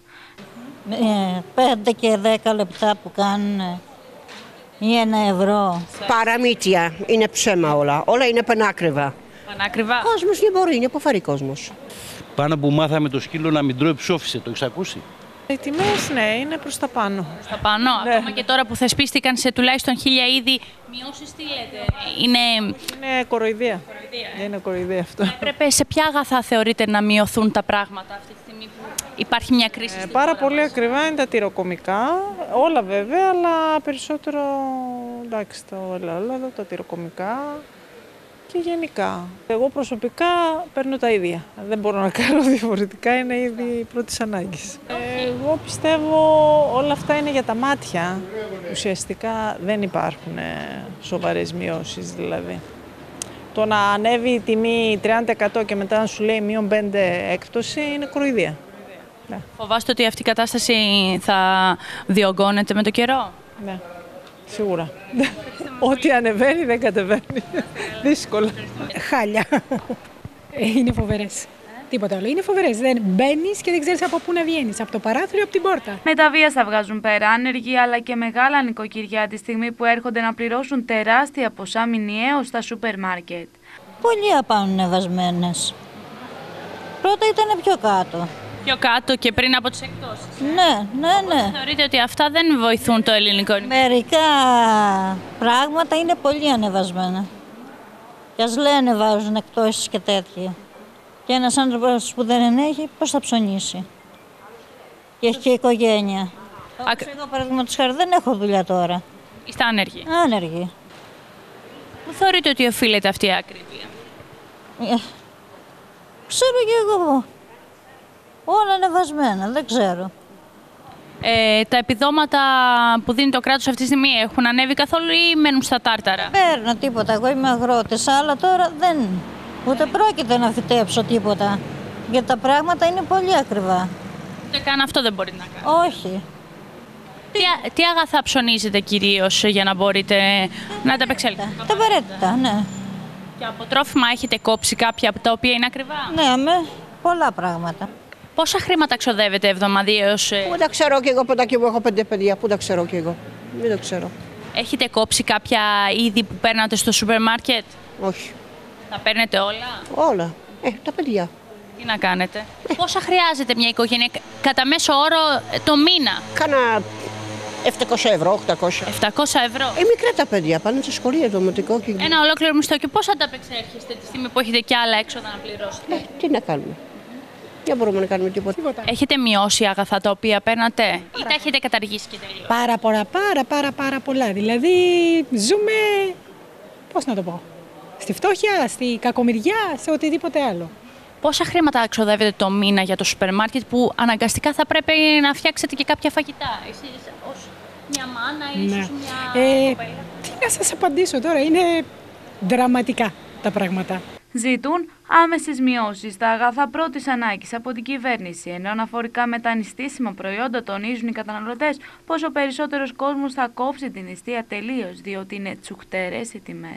5 και 10 λεπτά που κάνουν ή 1 ευρώ. Παραμύθια, είναι ψέμα όλα. Όλα είναι πανάκριβα. Πανάκριβα. Ο κόσμος δεν μπορεί, είναι υποφαρή κόσμος. Πάνω που μάθαμε το σκύλο να μην τρώει ψόφισε, το έχεις ακούσει? Οι τιμές, ναι, είναι προς τα πάνω. Προς τα πάνω, ναι. Ακόμα και τώρα που θεσπίστηκαν σε τουλάχιστον 1000 είδη μειώσεις, τι λέτε, είναι κοροϊδία. Είναι κοροϊδία αυτό. Έπρεπε σε ποια αγαθά θεωρείτε να μειωθούν τα πράγματα αυτή τη στιγμή που υπάρχει μια κρίση στην Πάρα χώρα πολύ μας? ακριβά είναι τα τυροκομικά, όλα βέβαια, αλλά περισσότερο, εντάξει, το ελαιόλαδο, τα τυροκομικά και γενικά. Εγώ προσωπικά παίρνω τα ίδια. Δεν μπορώ να κάνω διαφορετικά, είναι ήδη πρώτης ανάγκης. Εγώ πιστεύω όλα αυτά είναι για τα μάτια. Ουσιαστικά δεν υπάρχουν σοβαρές μειώσεις δηλαδή. Το να ανέβει η τιμή 30% και μετά να σου λέει -5 έκπτωση είναι κοροϊδία. Ναι. Φοβάστε ότι αυτή η κατάσταση θα διωγγώνεται με το καιρό? Ναι, σίγουρα. Ό,τι ανεβαίνει δεν κατεβαίνει. Δύσκολα. Χάλια. Είναι φοβερές. Τίποτα άλλο. Είναι φοβερές. Δεν μπαίνεις και δεν ξέρεις από πού να βγαίνεις. Από το παράθυρο, από την πόρτα. Με τα βίας θα βγάζουν πέρα άνεργοι αλλά και μεγάλα νοικοκυριά τη στιγμή που έρχονται να πληρώσουν τεράστια ποσά μηνιαίως στα σούπερ μάρκετ. Πολύ απανεβασμένες. Πρώτα ήταν πιο κάτω. Πιο κάτω και πριν από τις εκτόσεις. Ναι. Θεωρείτε ότι αυτά δεν βοηθούν το ελληνικό νοικοκυριό? Μερικά πράγματα είναι πολύ ανεβασμένα. Και ας λένε βάζουν εκτόσεις και τέτοια. Και ένας άνθρωπος που δεν έχει, πώς θα ψωνίσει? Και έχει και οικογένεια. Εγώ παραδείγματος χάρη δεν έχω δουλειά τώρα. Είστε άνεργοι? Άνεργοι. Πού θεωρείτε ότι οφείλεται αυτή η ακρίβεια? Ξέρω και εγώ. Όλα ανεβασμένα, δεν ξέρω. Τα επιδόματα που δίνει το κράτος αυτή τη στιγμή έχουν ανέβει καθόλου ή μένουν στα τάρταρα? Παίρνω τίποτα, εγώ είμαι αγρότης, αλλά τώρα δεν. Ούτε πρόκειται να φυτέψω τίποτα. Γιατί τα πράγματα είναι πολύ ακριβά. Ούτε καν αυτό δεν μπορεί να κάνει? Όχι. Τι αγαθά ψωνίζετε κυρίως για να μπορείτε να τα απεξέλθετε? Τα απαραίτητα, ναι. Και από τρόφιμα έχετε κόψει κάποια από τα οποία είναι ακριβά? Ναι, με πολλά πράγματα. Πόσα χρήματα ξοδεύετε εβδομαδιαίως? Πού τα ξέρω κι εγώ, ποτέ και εγώ έχω 5 παιδιά, πού τα ξέρω κι εγώ. Δεν το ξέρω. Έχετε κόψει κάποια είδη που παίρνατε στο σούπερ μάρκετ? Όχι. Τα παίρνετε όλα? Όλα. Τα παιδιά. Τι να κάνετε? Πόσα χρειάζεται μια οικογένεια κατά μέσο όρο το μήνα? Κάνα 700 ευρώ, 800. 700 ευρώ. Μικρά τα παιδιά, πάνε στο σχολείο, δημοτικό και... Ένα ολόκληρο μισθό. Και πώς ανταπεξέρχεστε τη στιγμή που έχετε και άλλα έξοδα να πληρώσετε? Τι να κάνουμε. Δεν μπορούμε να κάνουμε τίποτα. Έχετε μειώσει αγαθά τα οποία παίρνατε ή τα έχετε καταργήσει και τελείως? Πάρα πολλά. Δηλαδή ζούμε, πώς να το πω, στη φτώχεια, στη κακομοιριά, σε οτιδήποτε άλλο. Πόσα χρήματα ξοδεύετε το μήνα για το σούπερ μάρκετ που αναγκαστικά θα πρέπει να φτιάξετε και κάποια φαγητά? Εσείς ως μια μάνα ή ίσως μια κοπέλα? Τι να σας απαντήσω τώρα, είναι δραματικά τα πράγματα. Ζητούν άμεσες μειώσεις στα αγαθά πρώτης ανάγκης από την κυβέρνηση, ενώ αναφορικά με τα νηστίσιμα προϊόντα τονίζουν οι καταναλωτές πως ο περισσότερος κόσμος θα κόψει την νηστεία τελείως, διότι είναι τσουχτερές οι τιμές.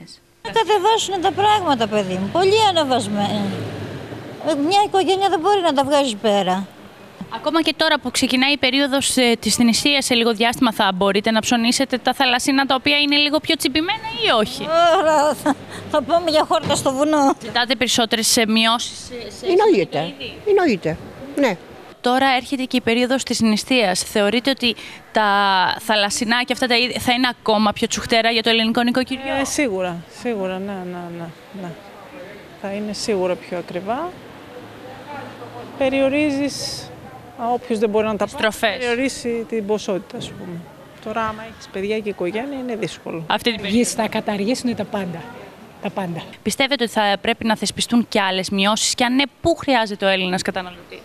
Να κατεβάσουν τα πράγματα, παιδί μου. Πολύ ανεβασμένα. Μια οικογένεια δεν μπορεί να τα βγάζει πέρα. Ακόμα και τώρα που ξεκινάει η περίοδος της θνησίας, σε λίγο διάστημα θα μπορείτε να ψωνίσετε τα θαλασσινά τα οποία είναι λίγο πιο τσιμπημένα ή όχι? Ωραία, θα πάμε για χόρτα στο βουνό. Ζητάτε περισσότερες μειώσεις? Εννοείται. Ναι. Τώρα έρχεται και η περίοδος της νηστείας. Θεωρείτε ότι τα θαλασσινά και αυτά τα είδη θα είναι ακόμα πιο τσουχτέρα για το ελληνικό νοικοκυριό? Σίγουρα, ναι. Θα είναι σίγουρα πιο ακριβά. Περιορίζεις, όποιος δεν μπορεί να τα πάρει, περιορίσει την ποσότητα, ας πούμε. Τώρα, άμα έχεις παιδιά και οικογένεια, είναι δύσκολο. Θα καταργήσουν τα πάντα. Πιστεύετε ότι θα πρέπει να θεσπιστούν και άλλες μειώσεις και αν ναι, πού χρειάζεται ο Έλληνας καταναλωτής?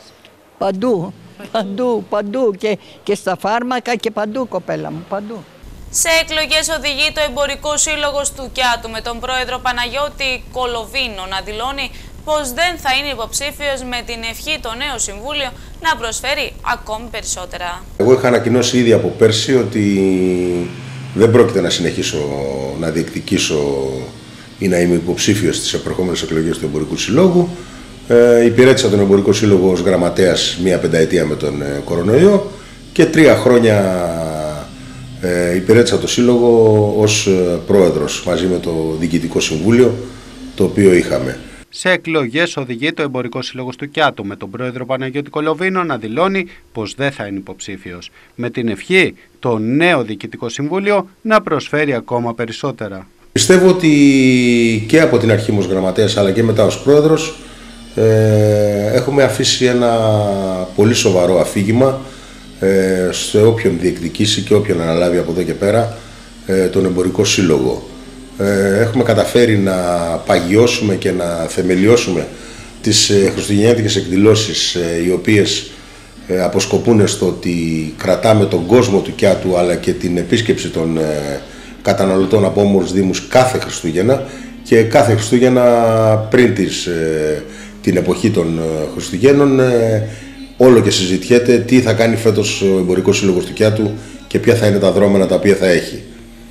Παντού και στα φάρμακα και παντού, κοπέλα μου, παντού. Σε εκλογές οδηγεί το Εμπορικό Σύλλογος του Κιάτου με τον πρόεδρο Παναγιώτη Κολοβίνο να δηλώνει πως δεν θα είναι υποψήφιος, με την ευχή το νέο Συμβούλιο να προσφέρει ακόμη περισσότερα. Εγώ είχα ανακοινώσει ήδη από πέρσι ότι δεν πρόκειται να συνεχίσω να διεκδικήσω ή να είμαι υποψήφιος στις επερχόμενες εκλογές του Εμπορικού Συλλόγου. Υπηρέτησα τον Εμπορικό Σύλλογο ως γραμματέας μία πενταετία με τον κορονοϊό και 3 χρόνια υπηρέτησα το Σύλλογο ως πρόεδρος μαζί με το Διοικητικό Συμβούλιο το οποίο είχαμε. Σε εκλογές οδηγεί το Εμπορικό Σύλλογος του Κιάτου με τον πρόεδρο Παναγιώτη Κολοβίνο να δηλώνει πως δεν θα είναι υποψήφιος. Με την ευχή το νέο Διοικητικό Συμβούλιο να προσφέρει ακόμα περισσότερα. Πιστεύω ότι και από την αρχή ως γραμματέας αλλά και μετά ως πρόεδρος έχουμε αφήσει ένα πολύ σοβαρό αφήγημα σε όποιον διεκδικήσει και όποιον αναλάβει από εδώ και πέρα τον Εμπορικό Σύλλογο. Έχουμε καταφέρει να παγιώσουμε και να θεμελιώσουμε τις χριστουγεννιάτικες εκδηλώσεις οι οποίες αποσκοπούν στο ότι κρατάμε τον κόσμο του Κιάτου αλλά και την επίσκεψη των καταναλωτών από όμορους δήμους κάθε Χριστούγεννα και κάθε Χριστούγεννα πριν την εποχή των Χριστουγέννων όλο και συζητιέται τι θα κάνει φέτος ο Εμπορικός Σύλλογος του Κιάτου και ποια θα είναι τα δρόμενα τα οποία θα έχει.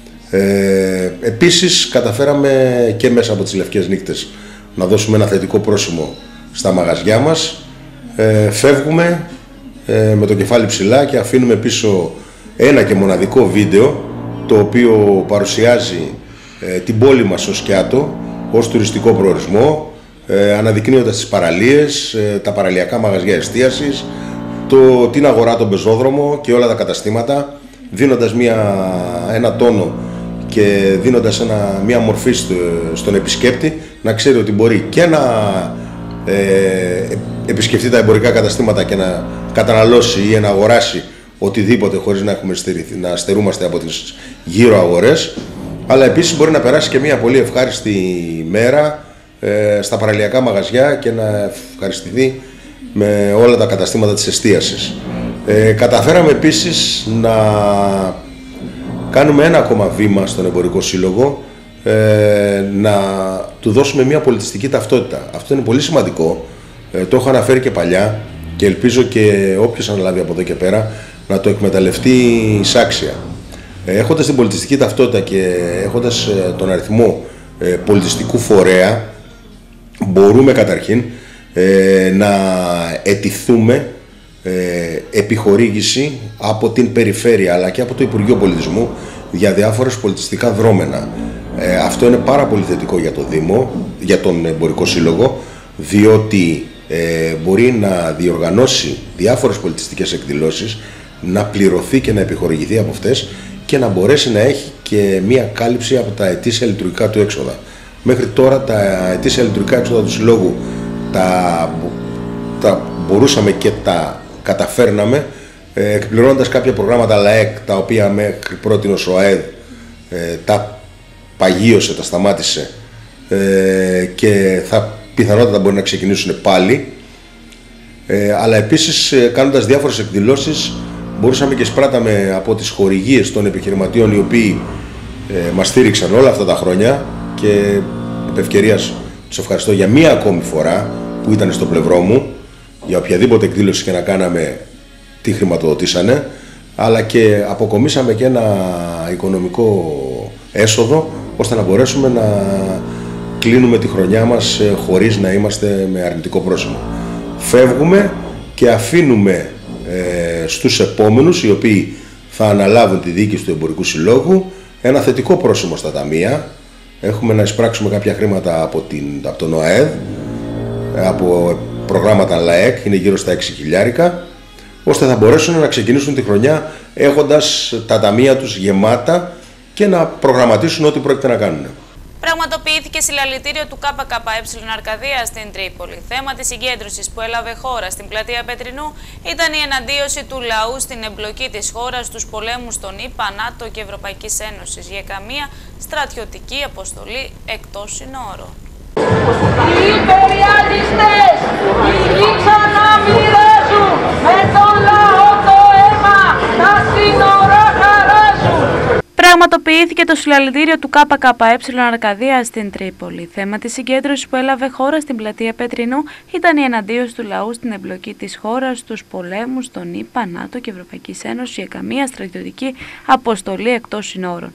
Επίσης καταφέραμε και μέσα από τις Λευκές Νύχτες να δώσουμε ένα θετικό πρόσημο στα μαγαζιά μας. Φεύγουμε με το κεφάλι ψηλά και αφήνουμε πίσω ένα και μοναδικό βίντεο το οποίο παρουσιάζει την πόλη μας ως Κιάτο, ως τουριστικό προορισμό, αναδεικνύοντας τις παραλίες, τα παραλιακά μαγαζιά εστίασης, την αγορά, τον πεζόδρομο και όλα τα καταστήματα, δίνοντας ένα τόνο και δίνοντας μια μορφή στον επισκέπτη να ξέρει ότι μπορεί και να επισκεφτεί τα εμπορικά καταστήματα και να καταναλώσει ή να αγοράσει οτιδήποτε χωρίς να στερούμαστε από τις γύρω αγορές, αλλά επίσης μπορεί να περάσει και μια πολύ ευχάριστη μέρα στα παραλιακά μαγαζιά και να ευχαριστηθεί με όλα τα καταστήματα της εστίασης. Καταφέραμε επίσης να κάνουμε ένα ακόμα βήμα στον Εμπορικό Σύλλογο, να του δώσουμε μια πολιτιστική ταυτότητα. Αυτό είναι πολύ σημαντικό, το έχω αναφέρει και παλιά και ελπίζω και όποιος αναλάβει από εδώ και πέρα να το εκμεταλλευτεί εισάξια. Έχοντας την πολιτιστική ταυτότητα και έχοντας τον αριθμό πολιτιστικού φορέα, μπορούμε καταρχήν να αιτηθούμε επιχορήγηση από την περιφέρεια αλλά και από το Υπουργείο Πολιτισμού για διάφορες πολιτιστικά δρόμενα. Αυτό είναι πάρα πολύ θετικό για το Δήμο, για τον Εμπορικό Σύλλογο, διότι μπορεί να διοργανώσει διάφορες πολιτιστικές εκδηλώσεις, να πληρωθεί και να επιχορηγηθεί από αυτές και να μπορέσει να έχει και μία κάλυψη από τα ετήσια λειτουργικά του έξοδα. Μέχρι τώρα τα ετήσια λειτουργικά έξοδα του Συλλόγου τα μπορούσαμε και τα καταφέρναμε εκπληρώνοντας κάποια προγράμματα ΛΑΕΚ τα οποία μέχρι πρότινος ο ΑΕΔ τα παγίωσε, τα σταμάτησε και πιθανότατα μπορεί να ξεκινήσουν πάλι, αλλά επίσης κάνοντας διάφορες εκδηλώσεις μπορούσαμε και σπράταμε από τις χορηγίες των επιχειρηματιών οι οποίοι μας στήριξαν όλα αυτά τα χρόνια και επ' ευκαιρίας τους ευχαριστώ για μία ακόμη φορά που ήταν στο πλευρό μου για οποιαδήποτε εκδήλωση και να κάναμε, τι χρηματοδοτήσανε, αλλά και αποκομίσαμε και ένα οικονομικό έσοδο ώστε να μπορέσουμε να κλείνουμε τη χρονιά μας χωρίς να είμαστε με αρνητικό πρόσημο. Φεύγουμε και αφήνουμε στους επόμενους, οι οποίοι θα αναλάβουν τη διοίκηση του Εμπορικού Συλλόγου, ένα θετικό πρόσημο στα ταμεία. Έχουμε να εισπράξουμε κάποια χρήματα από τον ΟΑΕΔ, από προγράμματα ΛΑΕΚ, είναι γύρω στα 6.000, ώστε θα μπορέσουν να ξεκινήσουν τη χρονιά έχοντας τα ταμεία τους γεμάτα και να προγραμματίσουν ό,τι πρόκειται να κάνουν. Πραγματοποιήθηκε συλλαλητήριο του ΚΚΕ Αρκαδία στην Τρίπολη. Θέμα της συγκέντρωσης που έλαβε χώρα στην πλατεία Πετρινού ήταν η εναντίωση του λαού στην εμπλοκή της χώρας στους πολέμους των ΗΠΑ, ΝΑΤΟ και Ευρωπαϊκής Ένωσης για καμία στρατιωτική αποστολή εκτός συνόρων. Οι υπεριαλιστές ήλιξαν να μοιράζουν με τον λαό το αίμα, τα σύνορα χαράζουν. Πραγματοποιήθηκε το συλλαλητήριο του ΚΚΕ Αρκαδία στην Τρίπολη. Θέμα της συγκέντρωσης που έλαβε χώρα στην πλατεία Πετρινού ήταν η εναντίωση του λαού στην εμπλοκή της χώρας στους πολέμους των ΗΠΑ, ΝΑΤΟ και Ευρωπαϊκής Ένωσης για καμία στρατιωτική αποστολή εκτός συνόρων.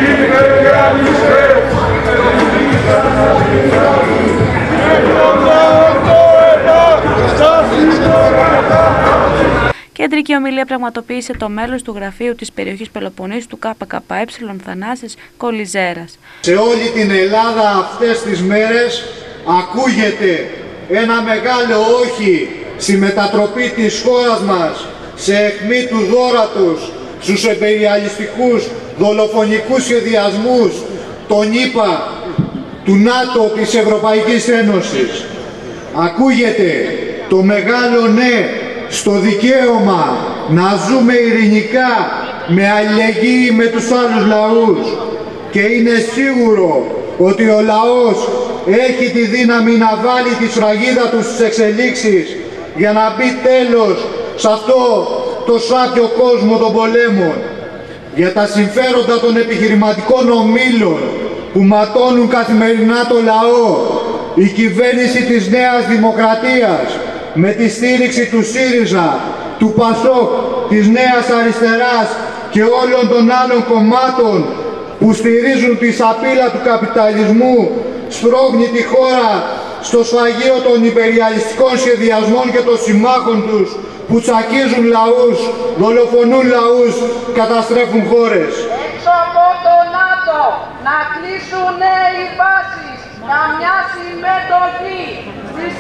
Κεντρική ομιλία πραγματοποίησε το μέλος του γραφείου της περιοχής Πελοποννήσου του ΚΚΕ Θανάσης Κολιζέρας. Σε όλη την Ελλάδα αυτές τις μέρες ακούγεται ένα μεγάλο όχι στη μετατροπή της χώρας μας σε αιχμή του δώρατος στους εμπεριαλιστικούς δολοφονικούς σχεδιασμούς των ΗΠΑ, του ΝΑΤΟ, της Ευρωπαϊκής Ένωσης. Ακούγεται το μεγάλο ναι στο δικαίωμα να ζούμε ειρηνικά με αλληλεγγύη με τους άλλους λαούς, και είναι σίγουρο ότι ο λαός έχει τη δύναμη να βάλει τη σφραγίδα του στις εξελίξεις για να μπει τέλος σε αυτό το σάπιο κόσμο των πολέμων. Για τα συμφέροντα των επιχειρηματικών ομίλων που ματώνουν καθημερινά το λαό, η κυβέρνηση της Νέας Δημοκρατίας με τη στήριξη του ΣΥΡΙΖΑ, του ΠΑΣΟΚ, της Νέας Αριστεράς και όλων των άλλων κομμάτων που στηρίζουν τη σαπίλα του καπιταλισμού, σπρώχνει τη χώρα στο σφαγείο των υπεριαλιστικών σχεδιασμών και των συμμάχων τους που τσακίζουν λαούς, δολοφονούν λαούς, καταστρέφουν χώρες. Έξω από το ΝΑΤΟ να κλείσουν οι βάσεις, να μια συμμετοχή στις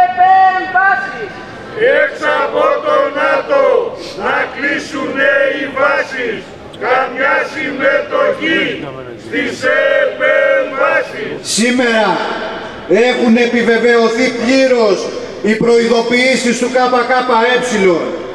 επεμβάσεις. Έξω από το ΝΑΤΟ να κλείσουν οι βάσεις, καμιά συμμετοχή στις επεμβάσεις. Σήμερα έχουν επιβεβαιωθεί πλήρως οι προειδοποιήσεις του ΚΚΕ.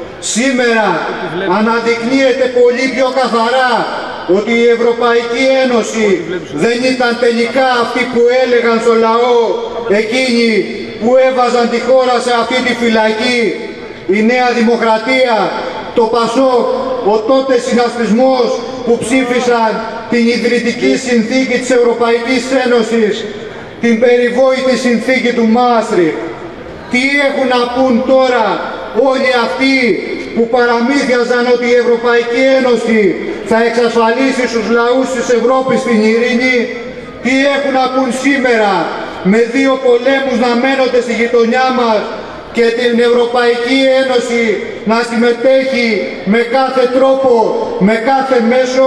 Σήμερα αναδεικνύεται πολύ πιο καθαρά ότι η Ευρωπαϊκή Ένωση δεν ήταν τελικά αυτοί που έλεγαν στο λαό, εκείνοι που έβαζαν τη χώρα σε αυτή τη φυλακή. Η Νέα Δημοκρατία, το ΠΑΣΟΚ, ο τότε συνασπισμός που ψήφισαν την ιδρυτική συνθήκη της Ευρωπαϊκής Ένωσης, την περιβόητη συνθήκη του Μάστριχτ. Τι έχουν να πούν τώρα όλοι αυτοί που παραμύθιαζαν ότι η Ευρωπαϊκή Ένωση θα εξασφαλίσει στους λαούς της Ευρώπης την ειρήνη? Τι έχουν να πούν σήμερα με δύο πολέμους να μένονται στη γειτονιά μας και την Ευρωπαϊκή Ένωση να συμμετέχει με κάθε τρόπο, με κάθε μέσο?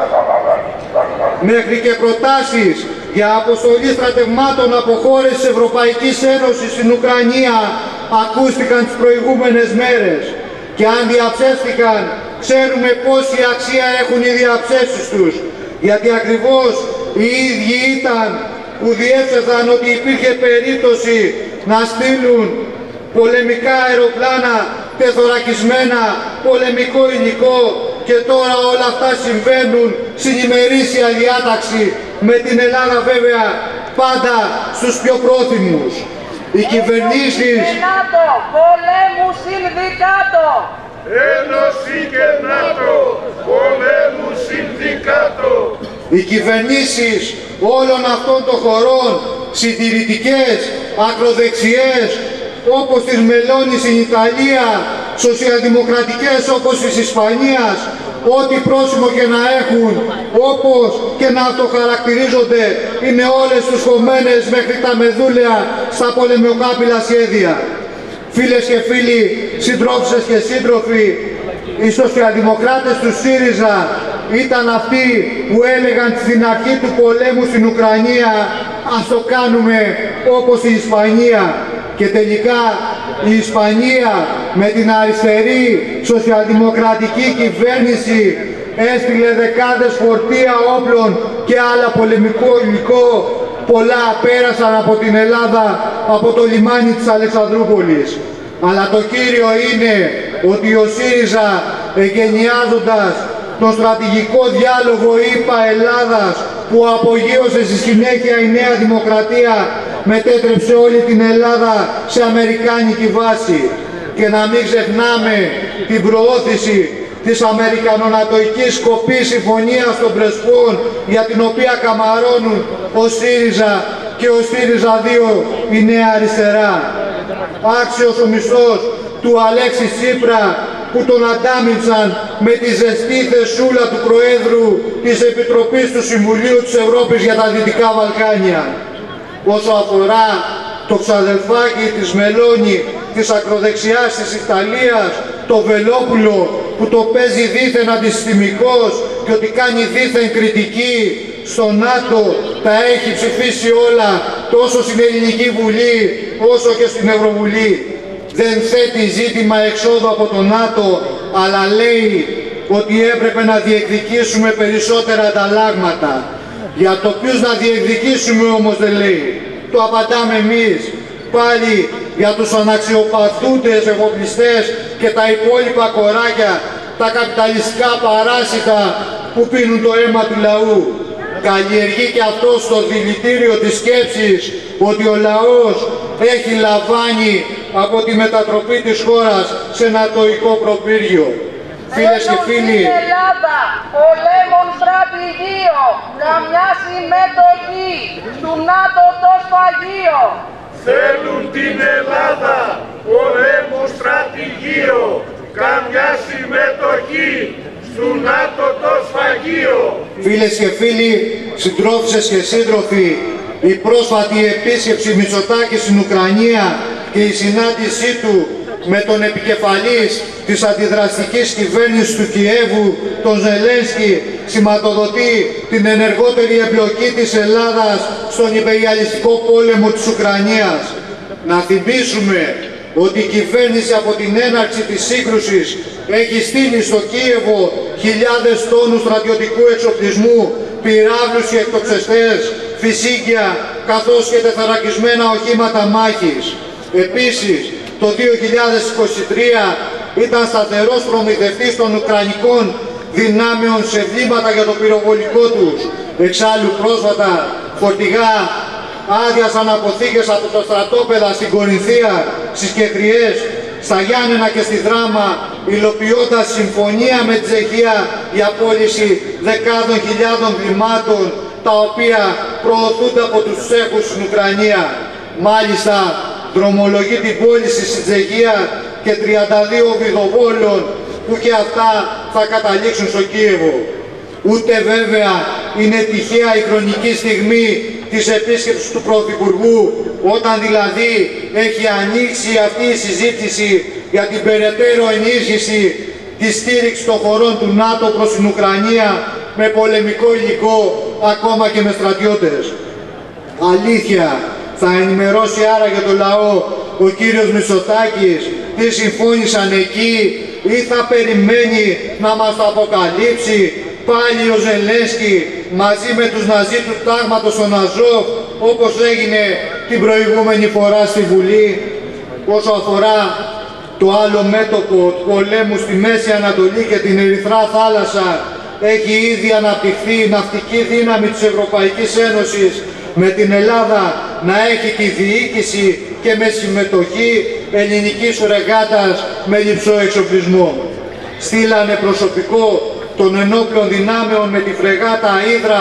Μέχρι και προτάσεις για αποστολή στρατευμάτων από χώρες της Ευρωπαϊκής Ένωσης στην Ουκρανία ακούστηκαν τις προηγούμενες μέρες. Και αν διαψεύστηκαν, ξέρουμε πόση αξία έχουν οι διαψεύσεις τους. Γιατί ακριβώς οι ίδιοι ήταν που διέψευσαν ότι υπήρχε περίπτωση να στείλουν πολεμικά αεροπλάνα, τεθωρακισμένα, πολεμικό υλικό, και τώρα όλα αυτά συμβαίνουν στην ημερήσια διάταξη, με την Ελλάδα βέβαια πάντα στους πιο πρόθυμους. Οι κυβερνήσεις... ΝΑΤΟ, πολέμου συνδικάτο. Ένωση και ΝΑΤΟ, πολέμου συνδικάτο. Οι κυβερνήσεις όλων αυτών των χωρών, συντηρητικές, ακροδεξιές, όπως της Μελώνη στην Ιταλία, σοσιαλδημοκρατικές όπως της Ισπανίας, ό,τι πρόσημο και να έχουν, όπως και να αυτοχαρακτηρίζονται, είναι όλες τους χωμένες μέχρι τα μεδούλαια στα πολεμιοκάπηλα σχέδια. Φίλες και φίλοι, συντρόφισσες και σύντροφοι, οι σοσιαλδημοκράτες του ΣΥΡΙΖΑ ήταν αυτοί που έλεγαν στην αρχή του πολέμου στην Ουκρανία «Ας το κάνουμε όπως η Ισπανία». Και τελικά η Ισπανία με την αριστερή σοσιαλδημοκρατική κυβέρνηση έστειλε δεκάδες φορτία όπλων και άλλα πολεμικό υλικό. Πολλά πέρασαν από την Ελλάδα, από το λιμάνι της Αλεξανδρούπολης. Αλλά το κύριο είναι ότι ο ΣΥΡΙΖΑ, εγκαινιάζοντας τον στρατηγικό διάλογο ΗΠΑ-Ελλάδας που απογείωσε στη συνέχεια η Νέα Δημοκρατία, μετέτρεψε όλη την Ελλάδα σε αμερικάνικη βάση. Και να μην ξεχνάμε την προώθηση της Αμερικανονατοικής Σκοπής Συμφωνίας των Πρεσπών, για την οποία καμαρώνουν ο ΣΥΡΙΖΑ και ο ΣΥΡΙΖΑ 2, η Νέα Αριστερά. Άξιος ο μισθός του Αλέξη Τσίπρα που τον αντάμιψαν με τη ζεστή θεσούλα του Προέδρου της Επιτροπής του Συμβουλίου της Ευρώπης για τα Δυτικά Βαλκάνια. Όσο αφορά το ξαδελφάκι της Μελώνη της ακροδεξιάς της Ιταλίας, το Βελόπουλο, που το παίζει δήθεν αντισυστημικός και ότι κάνει δήθεν κριτική στο ΝΑΤΟ, τα έχει ψηφίσει όλα τόσο στην Ελληνική Βουλή όσο και στην Ευρωβουλή. Δεν θέτει ζήτημα εξόδου από το ΝΑΤΟ, αλλά λέει ότι έπρεπε να διεκδικήσουμε περισσότερα ανταλλάγματα. Για το ποιους να διεκδικήσουμε όμως δεν λέει. Το απαντάμε εμείς. Πάλι για τους αναξιοπαθούντες εφοπλιστές και τα υπόλοιπα κοράκια, τα καπιταλιστικά παράσιτα που πίνουν το αίμα του λαού. Καλλιεργεί και αυτό στο δηλητήριο της σκέψης ότι ο λαός έχει λαμβάνει από τη μετατροπή της χώρας σε νατοϊκό προπύργιο. Φίλες και φίλοι, στην Ελλάδα πολέμων στρατηγείο, καμιά συμμετοχή του ΝΑΤΟ το σφαγείο. Θέλουν την Ελλάδα πολέμου στρατηγείο, καμιά συμμετοχή του ΝΑΤΟ το σφαγείο. Φίλες και φίλοι, συντρόφισσες και σύντροφοι, η πρόσφατη επίσκεψη Μητσοτάκη στην Ουκρανία και η συνάντησή του με τον επικεφαλής της αντιδραστικής κυβέρνησης του Κιέβου, τον Ζελένσκι, σηματοδοτεί την ενεργότερη εμπλοκή της Ελλάδας στον υπεριαλιστικό πόλεμο της Ουκρανίας. Να θυμίσουμε ότι η κυβέρνηση από την έναρξη της σύγκρουσης έχει στείλει στο Κίεβο χιλιάδες τόνους στρατιωτικού εξοπλισμού, πυράβλους και εκτοξευτές, φυσίγγια, καθώς και τεθωρακισμένα οχήματα μάχης. Επίσης, το 2023 ήταν σταθερός προμηθευτής των ουκρανικών δυνάμεων σε βλήματα για το πυροβολικό τους. Εξάλλου πρόσφατα φορτηγά άδειασαν αποθήκες από το στρατόπεδα στην Κορινθία, στις Κεχριές, στα Γιάννενα και στη Δράμα, υλοποιώντας συμφωνία με τη Τσεχία για πώληση δεκάδων χιλιάδων βλημάτων, τα οποία προωθούνται από τους Τσέχους στην Ουκρανία. Μάλιστα, δρομολογεί την πώληση στην Τσεχία και 32 βιδοβόλων που και αυτά θα καταλήξουν στο Κίεβο. Ούτε βέβαια είναι τυχαία η χρονική στιγμή της επίσκεψης του Πρωθυπουργού, όταν δηλαδή έχει ανοίξει αυτή η συζήτηση για την περαιτέρω ενίσχυση της στήριξης των χωρών του ΝΑΤΟ προς την Ουκρανία με πολεμικό υλικό, ακόμα και με στρατιώτες. Αλήθεια, θα ενημερώσει άρα για το λαό ο κύριος Μητσοτάκης τι συμφώνησαν εκεί, ή θα περιμένει να μας το αποκαλύψει πάλι ο Ζελένσκι μαζί με τους Ναζί του τάγματος στον Αζόφ, όπως έγινε την προηγούμενη φορά στη Βουλή? Όσο αφορά το άλλο μέτωπο του πολέμου στη Μέση Ανατολή και την Ερυθρά Θάλασσα, έχει ήδη αναπτυχθεί η ναυτική δύναμη της Ευρωπαϊκής Ένωσης, με την Ελλάδα να έχει τη διοίκηση και με συμμετοχή ελληνικής φρεγάτας με λειψοεξοπλισμό. Στείλανε προσωπικό των ενόπλων δυνάμεων με τη φρεγάτα Αΐδρα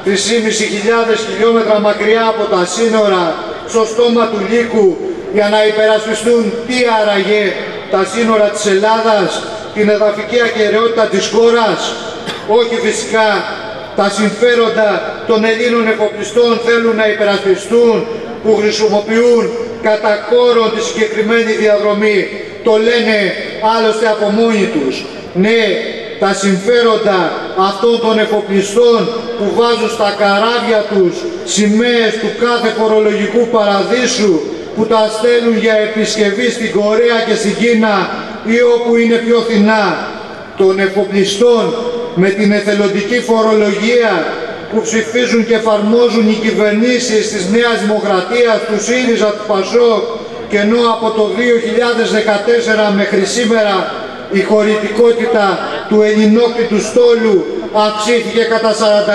3.500 χιλιόμετρα μακριά από τα σύνορα, στο στόμα του Λύκου, για να υπερασπιστούν τι άραγε τα σύνορα της Ελλάδας, την εδαφική ακεραιότητα της χώρας? Όχι φυσικά. Τα συμφέροντα των Ελλήνων εφοπλιστών θέλουν να υπερασπιστούν, που χρησιμοποιούν κατά κόρον τη συγκεκριμένη διαδρομή. Το λένε άλλωστε από μόνοι τους. Ναι, τα συμφέροντα αυτών των εφοπλιστών που βάζουν στα καράβια τους σημαίες του κάθε φορολογικού παραδείσου, που τα στέλνουν για επισκευή στην Κορέα και στην Κίνα ή όπου είναι πιο φθηνά. Των εφοπλιστών με την εθελοντική φορολογία που ψηφίζουν και εφαρμόζουν οι κυβερνήσεις της Νέας Δημοκρατίας, του ΣΥΡΙΖΑ, του ΠΑΣΟΚ, και ενώ από το 2014 μέχρι σήμερα η χωρητικότητα του ελληνόκτητου στόλου αυξήθηκε κατά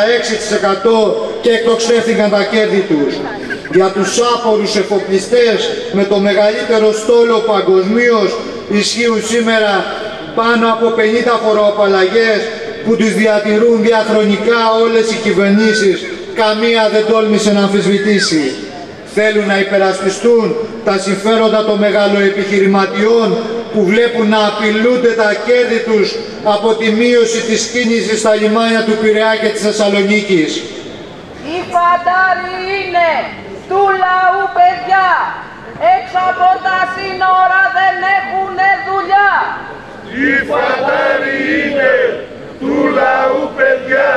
46% και εκτοξεύθηκαν τα κέρδη τους. Για τους άπορους εφοπλιστές με το μεγαλύτερο στόλο παγκοσμίως ισχύουν σήμερα πάνω από 50 φοροαπαλλαγές που τις διατηρούν διαχρονικά όλες οι κυβερνήσεις. Καμία δεν τόλμησε να αμφισβητήσει. Θέλουν να υπερασπιστούν τα συμφέροντα των μεγαλοεπιχειρηματιών που βλέπουν να απειλούνται τα κέρδη τους από τη μείωση της κίνησης στα λιμάνια του Πειραιά και της Θεσσαλονίκης. Οι φαντάροι είναι του λαού, παιδιά. Έξω από τα σύνορα δεν έχουνε δουλειά. Οι φαντάροι είναι του λαού, παιδιά.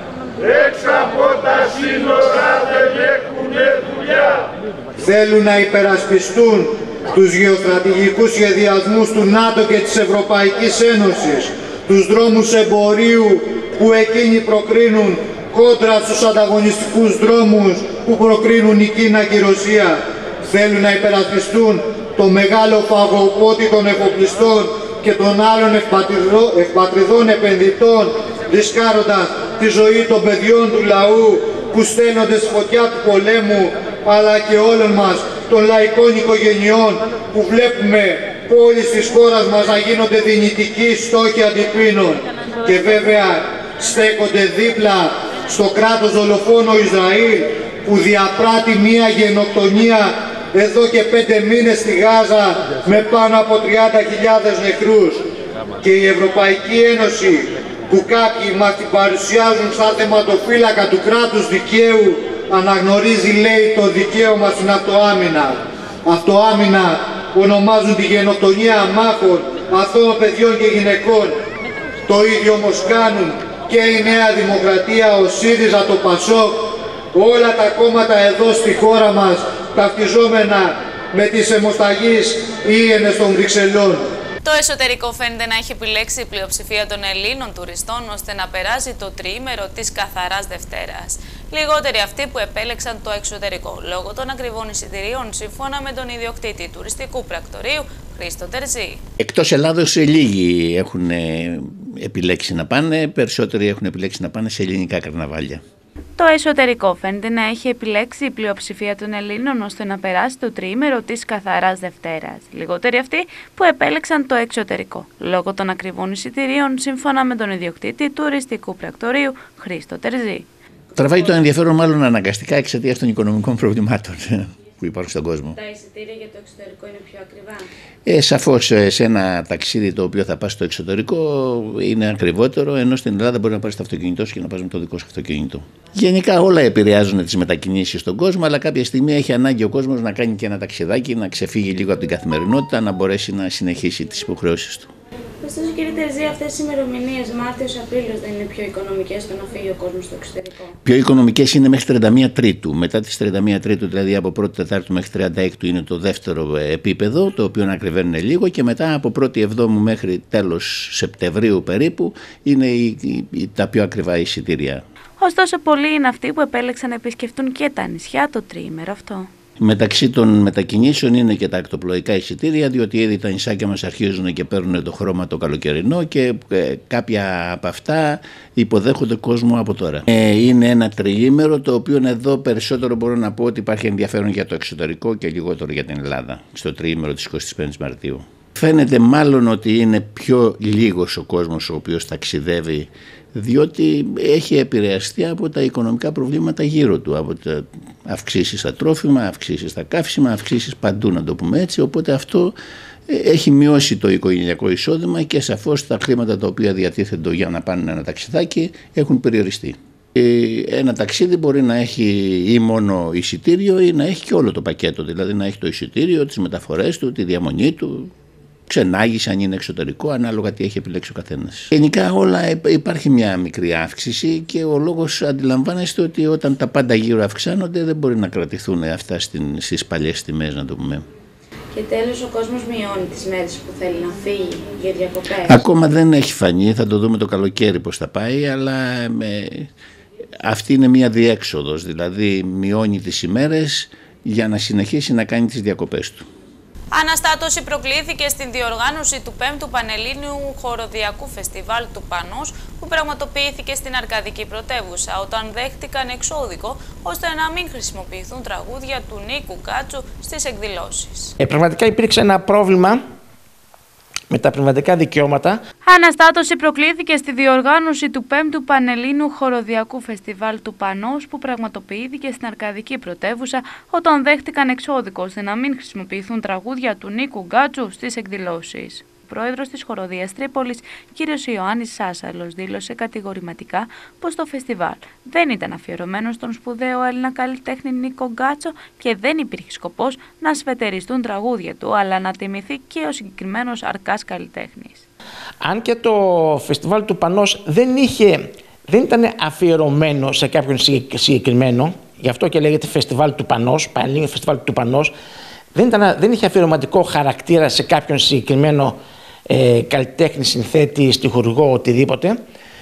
Έξω από τα σύνορα δεν έχουνε δουλειά. Θέλουν να υπερασπιστούν τους γεωστρατηγικούς σχεδιασμούς του ΝΑΤΟ και της Ευρωπαϊκής Ένωσης, τους δρόμους εμπορίου που εκείνοι προκρίνουν κόντρα στους ανταγωνιστικούς δρόμους που προκρίνουν η Κίνα και η Ρωσία. Θέλουν να υπερασπιστούν το μεγάλο φαγοπότη των εφοπλιστών και των άλλων ευπατριδών επενδυτών, ρισκάροντας τη ζωή των παιδιών του λαού που στέλνονται στη φωτιά του πολέμου, αλλά και όλων μας των λαϊκών οικογενειών που βλέπουμε πόλεις της χώρας μας να γίνονται δυνητικοί στόχοι αντιπίνων. Και βέβαια στέκονται δίπλα στο κράτος δολοφόνο Ισραήλ που διαπράττει μία γενοκτονία εδώ και 5 μήνες στη Γάζα με πάνω από 30.000 νεκρούς. Και η Ευρωπαϊκή Ένωση που κάποιοι μας την παρουσιάζουν σαν θεματοφύλακα του κράτους δικαίου αναγνωρίζει, λέει, το δικαίωμα στην αυτοάμυνα. Αυτοάμυνα ονομάζουν τη γενοκτονία αμάχων, αθώων παιδιών και γυναικών. Το ίδιο όμως κάνουν και η Νέα Δημοκρατία, ο ΣΥΡΙΖΑ, το ΠΑΣΟΚ, όλα τα κόμματα εδώ στη χώρα μας ταυτιζόμενα με τις αιμοσταγείς ίενες των Βρυξελών. Το εσωτερικό φαίνεται να έχει επιλέξει η πλειοψηφία των Ελλήνων τουριστών ώστε να περάσει το τριήμερο της καθαράς Δευτέρας. Λιγότεροι αυτοί που επέλεξαν το εξωτερικό λόγω των ακριβών εισιτηρίων, σύμφωνα με τον ιδιοκτήτη τουριστικού πρακτορείου Χρήστο Τερζή. Εκτός Ελλάδος λίγοι έχουν επιλέξει να πάνε, περισσότεροι έχουν επιλέξει να πάνε σε ελληνικά καρναβάλια. Το εσωτερικό φαίνεται να έχει επιλέξει η πλειοψηφία των Ελλήνων ώστε να περάσει το τριήμερο της καθαράς Δευτέρας. Λιγότεροι αυτοί που επέλεξαν το εξωτερικό, λόγω των ακριβών εισιτηρίων, σύμφωνα με τον ιδιοκτήτη τουριστικού πρακτορείου Χρήστο Τερζή. Τραβάει το ενδιαφέρον μάλλον αναγκαστικά εξαιτίας των οικονομικών προβλημάτων που υπάρχουν στον κόσμο. Τα εισιτήρια για το εξωτερικό είναι πιο ακριβά. Σαφώς σε ένα ταξίδι το οποίο θα πας στο εξωτερικό είναι ακριβότερο, ενώ στην Ελλάδα μπορεί να πάρεις το αυτοκίνητό σου και να πας με το δικό σου αυτοκίνητο. Γενικά όλα επηρεάζουν τις μετακινήσεις στον κόσμο, αλλά κάποια στιγμή έχει ανάγκη ο κόσμος να κάνει και ένα ταξιδάκι, να ξεφύγει λίγο από την καθημερινότητα, να μπορέσει να συνεχίσει τις υποχρεώσεις του. Ωστόσο, κύριε Τερζή, αυτές οι ημερομηνίες, Μάρτιος-Απρίλιος, δεν είναι πιο οικονομικές στο να φύγει ο κόσμος στο εξωτερικό? Πιο οικονομικές είναι μέχρι 31 Τρίτου. Μετά τις 31 Τρίτου, δηλαδή από 1η Τετάρτου μέχρι 36 είναι το δεύτερο επίπεδο, το οποίο ακριβένουν λίγο, και μετά από 1η Εβδόμου μέχρι τέλος Σεπτεμβρίου περίπου είναι τα πιο ακριβά εισιτήρια. Ωστόσο, πολλοί είναι αυτοί που επέλεξαν να επισκεφτούν και τα νησιά το τριήμερο αυτό. Μεταξύ των μετακινήσεων είναι και τα ακτοπλοϊκά εισιτήρια, διότι ήδη τα νησάκια μας αρχίζουν και παίρνουν το χρώμα το καλοκαιρινό και κάποια από αυτά υποδέχονται κόσμο από τώρα. Είναι ένα τριήμερο το οποίο εδώ περισσότερο μπορώ να πω ότι υπάρχει ενδιαφέρον για το εξωτερικό και λιγότερο για την Ελλάδα, στο τριήμερο της 25ης Μαρτίου. Φαίνεται μάλλον ότι είναι πιο λίγος ο κόσμος ο οποίος ταξιδεύει, διότι έχει επηρεαστεί από τα οικονομικά προβλήματα γύρω του, από τα αυξήσεις στα τρόφιμα, αυξήσεις στα καύσιμα, αυξήσεις παντού, να το πούμε έτσι, οπότε αυτό έχει μειώσει το οικογενειακό εισόδημα και σαφώς τα χρήματα τα οποία διατίθενται για να πάνε ένα ταξιδάκι έχουν περιοριστεί. Ένα ταξίδι μπορεί να έχει ή μόνο εισιτήριο ή να έχει και όλο το πακέτο, δηλαδή να έχει το εισιτήριο, τις μεταφορές του, τη διαμονή του, ξενάγηση αν είναι εξωτερικό, ανάλογα τι έχει επιλέξει ο καθένας. Γενικά όλα υπάρχει μια μικρή αύξηση και ο λόγος αντιλαμβάνεστε ότι όταν τα πάντα γύρω αυξάνονται δεν μπορεί να κρατηθούν αυτά στις παλιές τιμές, να το πούμε. Και τέλος, ο κόσμος μειώνει τις μέρες που θέλει να φύγει για διακοπές. Ακόμα δεν έχει φανεί, θα το δούμε το καλοκαίρι πώς θα πάει, αλλά αυτή είναι μια διέξοδος, δηλαδή μειώνει τις ημέρες για να συνεχίσει να κάνει τις διακοπές του. Αναστάτωση προκλήθηκε στην διοργάνωση του 5ου Πανελλήνιου Χοροδιακού Φεστιβάλ του Πανός που πραγματοποιήθηκε στην Αρκαδική Πρωτεύουσα όταν δέχτηκαν εξώδικο ώστε να μην χρησιμοποιηθούν τραγούδια του Νίκου Γκάτσου στις εκδηλώσεις. Πραγματικά υπήρξε ένα πρόβλημα με τα πνευματικά δικαιώματα. Αναστάτωση προκλήθηκε στη διοργάνωση του 5ου Πανελλήνιου Χοροδιακού Φεστιβάλ του Πανός που πραγματοποιήθηκε στην Αρκαδική Πρωτεύουσα όταν δέχτηκαν εξώδικο ώστε να μην χρησιμοποιηθούν τραγούδια του Νίκου Γκάτσου στις εκδηλώσεις. Ο πρόεδρος της Χοροδίας Τρίπολης, κ. Ιωάννης Σάσαλος, δήλωσε κατηγορηματικά πως το φεστιβάλ δεν ήταν αφιερωμένο στον σπουδαίο Έλληνα καλλιτέχνη Νίκο Γκάτσο και δεν υπήρχε σκοπός να σφετεριστούν τραγούδια του, αλλά να τιμηθεί και ο συγκεκριμένος αρκάς καλλιτέχνης. Αν και το φεστιβάλ του Πανός δεν ήταν αφιερωμένο σε κάποιον συγκεκριμένο, γι' αυτό και λέγεται φεστιβάλ του Πανός, Πανελλήνιο Φεστιβάλ του Πανός, δεν είχε αφιερωματικό χαρακτήρα σε κάποιον συγκεκριμένο καλλιτέχνη, συνθέτη, στιχουργό, οτιδήποτε.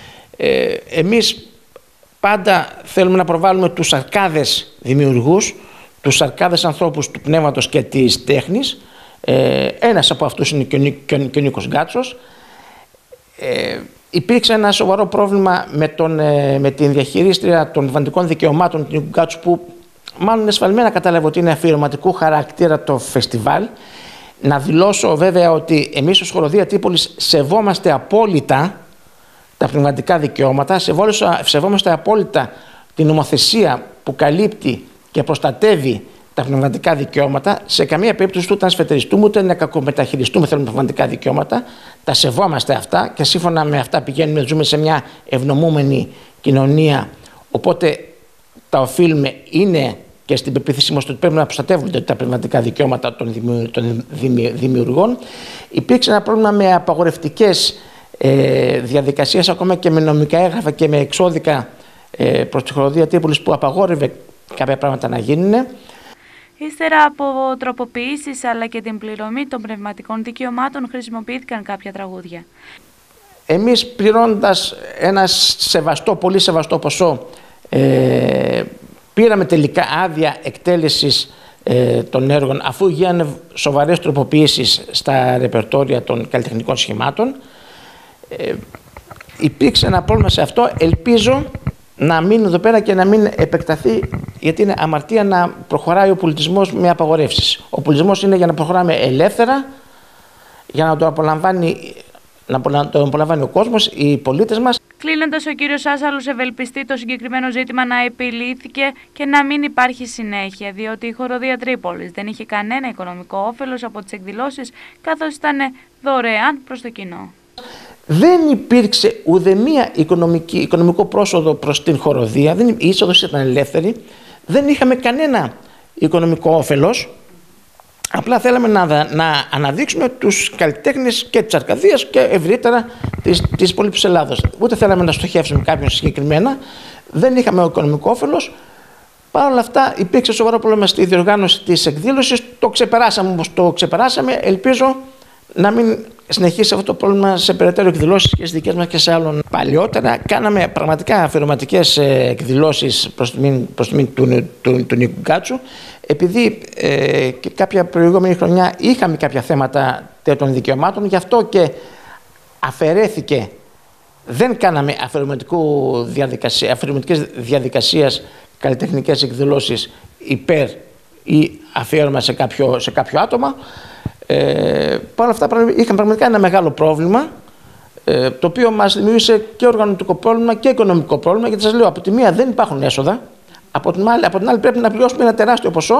Εμείς πάντα θέλουμε να προβάλλουμε τους αρκάδες δημιουργούς, τους αρκάδες ανθρώπους του πνεύματος και της τέχνης. Ένας από αυτούς είναι και ο Νίκος Γκάτσος. Υπήρξε ένα σοβαρό πρόβλημα με την διαχειρίστρια των βαντικών δικαιωμάτων του Νίκου Γκάτσου, που μάλλον εσφαλμένα κατάλαβε ότι είναι αφιερωματικού χαρακτήρα το φεστιβάλ. Να δηλώσω βέβαια ότι εμείς ως Χοροδία Τρίπολης σεβόμαστε απόλυτα τα πνευματικά δικαιώματα, σεβόμαστε απόλυτα την νομοθεσία που καλύπτει και προστατεύει τα πνευματικά δικαιώματα. Σε καμία περίπτωση ούτε να σφετεριστούμε ούτε να κακομεταχειριστούμε θέλουμε πνευματικά δικαιώματα. Τα σεβόμαστε αυτά και σύμφωνα με αυτά πηγαίνουμε, ζούμε σε μια ευνομούμενη κοινωνία. Οπότε τα οφείλουμε, είναι και στην πεποίθησή μας ότι πρέπει να προστατεύονται τα πνευματικά δικαιώματα των δημιουργών. Υπήρξε ένα πρόβλημα με απαγορευτικές διαδικασίες, ακόμα και με νομικά έγγραφα και με εξώδικα προς τη Χοροδία Τρίπολης που απαγόρευε κάποια πράγματα να γίνουν. Ύστερα από τροποποιήσεις αλλά και την πληρωμή των πνευματικών δικαιωμάτων χρησιμοποιήθηκαν κάποια τραγούδια. Εμείς πληρώνοντας ένα πολύ σεβαστό ποσό, πήραμε τελικά άδεια εκτέλεσης των έργων αφού γίνανε σοβαρές τροποποιήσεις στα ρεπερτόρια των καλλιτεχνικών σχημάτων. Υπήρξε ένα πρόβλημα σε αυτό. Ελπίζω να μείνει εδώ πέρα και να μην επεκταθεί, γιατί είναι αμαρτία να προχωράει ο πολιτισμός με απαγορεύσεις. Ο πολιτισμός είναι για να προχωράμε ελεύθερα, για να το απολαμβάνει ο κόσμος, οι πολίτες μας. Κλείνοντας, ο κύριος Σάσαλος ευελπιστεί το συγκεκριμένο ζήτημα να επιλύθηκε και να μην υπάρχει συνέχεια, διότι η Χοροδία Τρίπολης δεν είχε κανένα οικονομικό όφελος από τις εκδηλώσεις, καθώς ήταν δωρεάν προς το κοινό. Δεν υπήρξε ουδέμια οικονομικό πρόσοδο προς την Χοροδία, η είσοδος ήταν ελεύθερη, δεν είχαμε κανένα οικονομικό όφελος. Απλά θέλαμε να αναδείξουμε τους καλλιτέχνες και της Αρκαδίας και ευρύτερα της υπόλοιπης Ελλάδος. Ούτε θέλαμε να στοχεύσουμε κάποιον συγκεκριμένα, δεν είχαμε οικονομικό όφελος. Παρ' όλα αυτά υπήρξε σοβαρό πρόβλημα στη διοργάνωση της εκδήλωσης. Το ξεπεράσαμε όπως το ξεπεράσαμε. Ελπίζω να μην συνεχίσει αυτό το πρόβλημα σε περαιτέρω εκδηλώσεις και στις δικές μας και σε άλλων. Παλιότερα κάναμε πραγματικά αφιερωματικές εκδηλώσεις προς τιμή του Νίκου Γκάτσου. Επειδή και κάποια προηγούμενη χρονιά είχαμε κάποια θέματα τέτοιων δικαιωμάτων, γι' αυτό και αφαιρέθηκε, δεν κάναμε αφιερωματικές διαδικασίες καλλιτεχνικές εκδηλώσεις υπέρ ή αφιέρωμα σε κάποιο άτομα. Παρ' όλα αυτά είχαμε πραγματικά ένα μεγάλο πρόβλημα, το οποίο μας δημιούργησε και οργανωτικό πρόβλημα και οικονομικό πρόβλημα, γιατί σας λέω, από τη μία δεν υπάρχουν έσοδα, από την άλλη πρέπει να πληρώσουμε ένα τεράστιο ποσό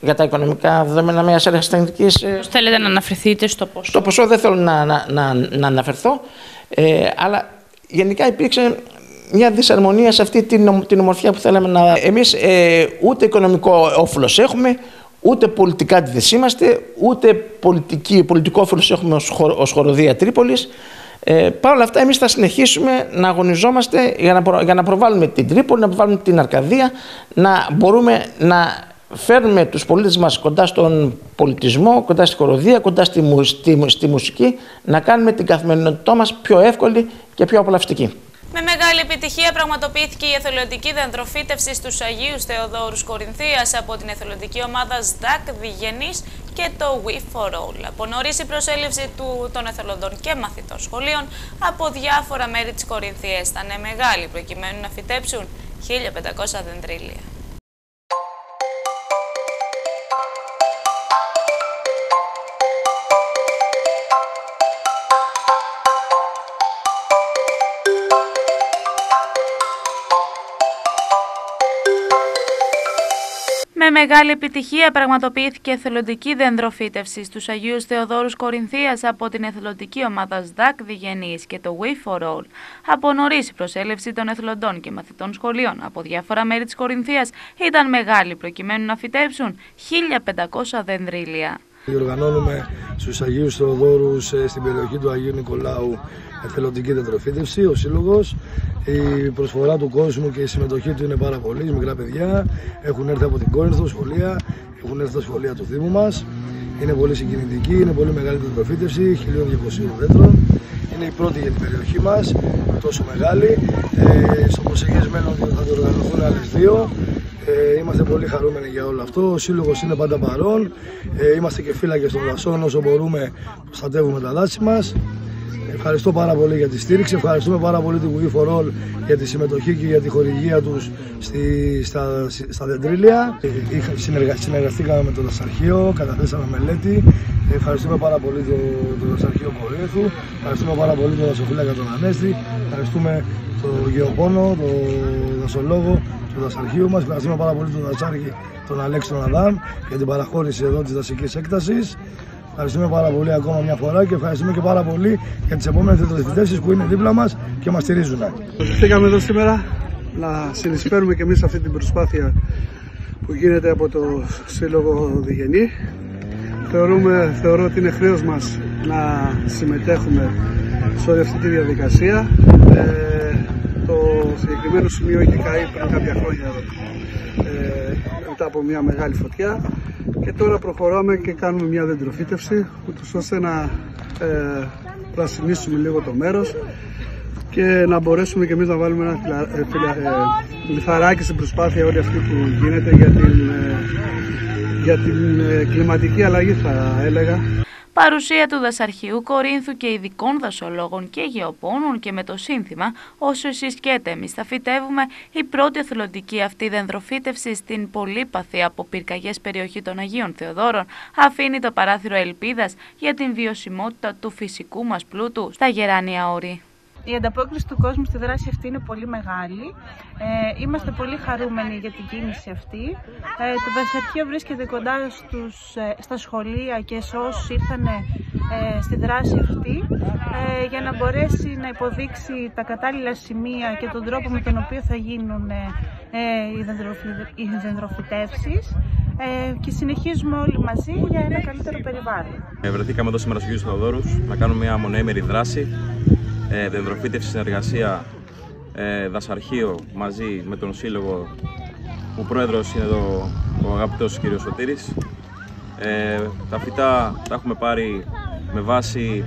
για τα οικονομικά δεδομένα μιας αεραστεχνικής. Θέλετε να αναφερθείτε στο ποσό? Στο ποσό δεν θέλω να αναφερθώ, αλλά γενικά υπήρξε μια δυσαρμονία σε αυτή την ομορφιά που θέλαμε να... Εμείς ούτε οικονομικό όφελος έχουμε, ούτε πολιτικά αντίθεση είμαστε, ούτε πολιτικό όφελος έχουμε ως χοροδία Τρίπολης. Παρ' όλα αυτά, εμείς θα συνεχίσουμε να αγωνιζόμαστε για να προβάλλουμε την Τρίπολη, να προβάλλουμε την Αρκαδία, να μπορούμε να φέρνουμε τους πολίτες μας κοντά στον πολιτισμό, κοντά στη χοροδία, κοντά στη μουσική, να κάνουμε την καθημερινότητά μας πιο εύκολη και πιο απολαυστική. Με μεγάλη επιτυχία πραγματοποιήθηκε η εθελοντική δανδροφύτευση στους Αγίους Θεοδόρους Κορινθίας από την εθελοντική ομάδα ΣΔΑΚ Διγενής και το We For All. Από νωρίς η προσέλευση των εθελοντών και μαθητών σχολείων από διάφορα μέρη της Κορινθίας ήταν μεγάλη, προκειμένου να φυτέψουν 1.500 δεντρίλια. Με μεγάλη επιτυχία πραγματοποιήθηκε εθελοντική δενδροφύτευση στους Αγίους Θεοδόρους Κορινθίας από την εθελοντική ομάδα ΣΔΑΚ Διγενής και το We For All. Από νωρίς η προσέλευση των εθελοντών και μαθητών σχολείων από διάφορα μέρη της Κορινθίας ήταν μεγάλη, προκειμένου να φυτέψουν 1.500 δενδρίλια. Διοργανώνουμε στους Αγίους Θεοδόρους στην περιοχή του Αγίου Νικολάου εθελοντική δεντροφύτευση, ο Σύλλογος. Η προσφορά του κόσμου και η συμμετοχή του είναι πάρα πολύ. Οι μικρά παιδιά έχουν έρθει από την Κόρινθο σχολεία, έχουν έρθει στα σχολεία του Δήμου μας. Είναι πολύ συγκινητική, είναι πολύ μεγάλη δεντροφύτευση, 1.200 δέντρων. Είναι η πρώτη για την περιοχή μας, τόσο μεγάλη. Στο προσεχές μέλλον θα διοργανωθούν άλλες δύο. Είμαστε πολύ χαρούμενοι για όλο αυτό. Ο Σύλλογος είναι πάντα παρόν. Είμαστε και φύλακες των δασών, όσο μπορούμε προστατεύουμε τα δάση μας. Ευχαριστώ πάρα πολύ για τη στήριξη, ευχαριστούμε πάρα πολύ την We For All για τη συμμετοχή και για τη χορηγία τους στα δεντρίλια. Συνεργαστήκαμε με το Δασαρχείο, καταθέσαμε μελέτη. Ευχαριστούμε πάρα πολύ το Δασαρχείο Κορίνθου, ευχαριστούμε πάρα πολύ τον Δασοφύλακα τον Ανέστη, ευχαριστούμε τον Γεωπόνο, τον Δασολόγο του Δασαρχείου μας, ευχαριστούμε πάρα πολύ τον Δασάρχη τον Αλέξη τον Αδάμ για την παραχώρηση εδώ της δασικής έκτασης. Ευχαριστούμε πάρα πολύ ακόμα μια φορά και ευχαριστούμε και πάρα πολύ για τις επόμενες δεντροφυτεύσεις που είναι δίπλα μας και μας στηρίζουν. Ήρθαμε εδώ σήμερα να συνεισφέρουμε και εμείς αυτή την που γίνεται από το Σύλλογο Διγενή. Θεωρώ ότι είναι χρέος μας να συμμετέχουμε σε όλη αυτή τη διαδικασία. Το συγκεκριμένο σημείο έχει καεί πριν κάποια χρόνια μετά από μια μεγάλη φωτιά και τώρα προχωράμε και κάνουμε μια δεντροφύτευση ούτως ώστε να πρασινίσουμε λίγο το μέρος και να μπορέσουμε και εμείς να βάλουμε ένα λιθαράκι στην προσπάθεια όλη αυτή που γίνεται για την κλιματική αλλαγή, θα έλεγα. Παρουσία του Δασαρχείου Κορίνθου και ειδικών δασολόγων και γεωπόνων και με το σύνθημα «Όσο εσείς σκέτε, εμείς θα φυτεύουμε», η πρώτη εθελοντική αυτή δενδροφύτευση στην πολύπαθη από πυρκαγιές περιοχή των Αγίων Θεοδόρων αφήνει το παράθυρο ελπίδας για την βιωσιμότητα του φυσικού μας πλούτου στα γεράνια όρη. Η ανταπόκριση του κόσμου στη δράση αυτή είναι πολύ μεγάλη. Είμαστε πολύ χαρούμενοι για την κίνηση αυτή. Το Δασαρχείο βρίσκεται κοντά στα σχολεία και σε όσους ήρθαν στη δράση αυτή για να μπορέσει να υποδείξει τα κατάλληλα σημεία και τον τρόπο με τον οποίο θα γίνουν οι δενδροφυτεύσεις και συνεχίζουμε όλοι μαζί για ένα καλύτερο περιβάλλον. Βρεθήκαμε εδώ σήμερα στους Αγίους Θεοδόρους να κάνουμε μια μονοήμερη δράση. Δενδροφύτευση συνεργασία Δασαρχείο μαζί με τον Σύλλογο που πρόεδρος είναι εδώ ο αγαπητός κ. Σωτήρης. Τα φυτά τα έχουμε πάρει με βάση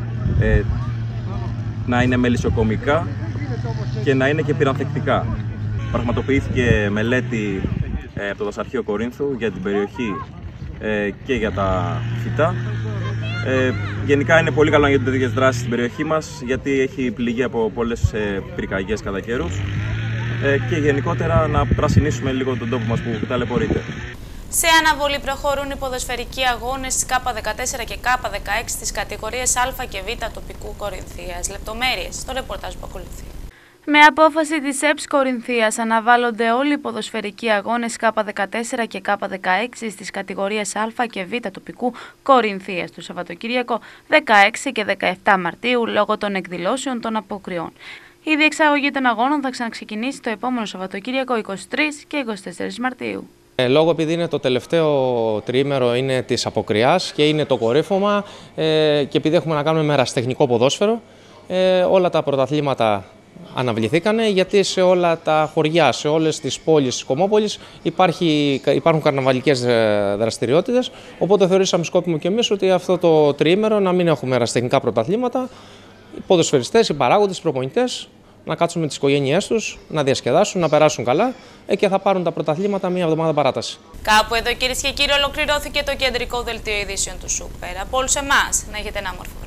να είναι μελισσοκομικά και να είναι και πυρανθεκτικά. Πραγματοποιήθηκε μελέτη από το Δασαρχείο Κορίνθου για την περιοχή και για τα φυτά. Γενικά είναι πολύ καλό να γίνονται τέτοιες δράσεις στην περιοχή μας, γιατί έχει πληγεί από πολλές πυρκαγιές κατά καιρούς και γενικότερα να πρασινίσουμε λίγο τον τόπο μας που ταλαιπωρείται. Σε αναβολή προχωρούν οι ποδοσφαιρικοί αγώνες της K14 και K16 στις κατηγορίες Α και Β τοπικού Κορινθίας. Λεπτομέρειες στο ρεπορτάζ που ακολουθεί. Με απόφαση της ΕΠΣ Κορινθίας αναβάλλονται όλοι οι ποδοσφαιρικοί αγώνες K14 και K16 στις κατηγορίες Α και Β τοπικού Κορινθίας το Σαββατοκύριακο 16 και 17 Μαρτίου λόγω των εκδηλώσεων των αποκριών. Η διεξαγωγή των αγώνων θα ξαναξεκινήσει το επόμενο Σαββατοκύριακο 23 και 24 Μαρτίου. Λόγω επειδή είναι το τελευταίο τριήμερο είναι της αποκριάς και είναι το κορύφωμα και επειδή έχουμε να κάνουμε με ερασιτεχνικό ποδόσφαιρο, όλα τα πρωταθλήματα αναβληθήκανε γιατί σε όλα τα χωριά, σε όλες τις πόλεις της Κομμόπολης υπάρχουν καρναβαλικές δραστηριότητες, οπότε θεωρήσαμε σκόπιμο και εμείς ότι αυτό το τριήμερο να μην έχουμε ερασιτεχνικά πρωταθλήματα, οι ποδοσφαιριστές, οι παράγοντες, οι προπονητές να κάτσουν με τις οικογένειές τους, να διασκεδάσουν, να περάσουν καλά και θα πάρουν τα πρωταθλήματα μία εβδομάδα παράταση. Κάπου εδώ, κυρίες και κύριοι, ολοκληρώθηκε το κεντρικό δελτίο ειδήσεων του Σούπερ. Από όλους εμάς, να έχετε ένα όμορφο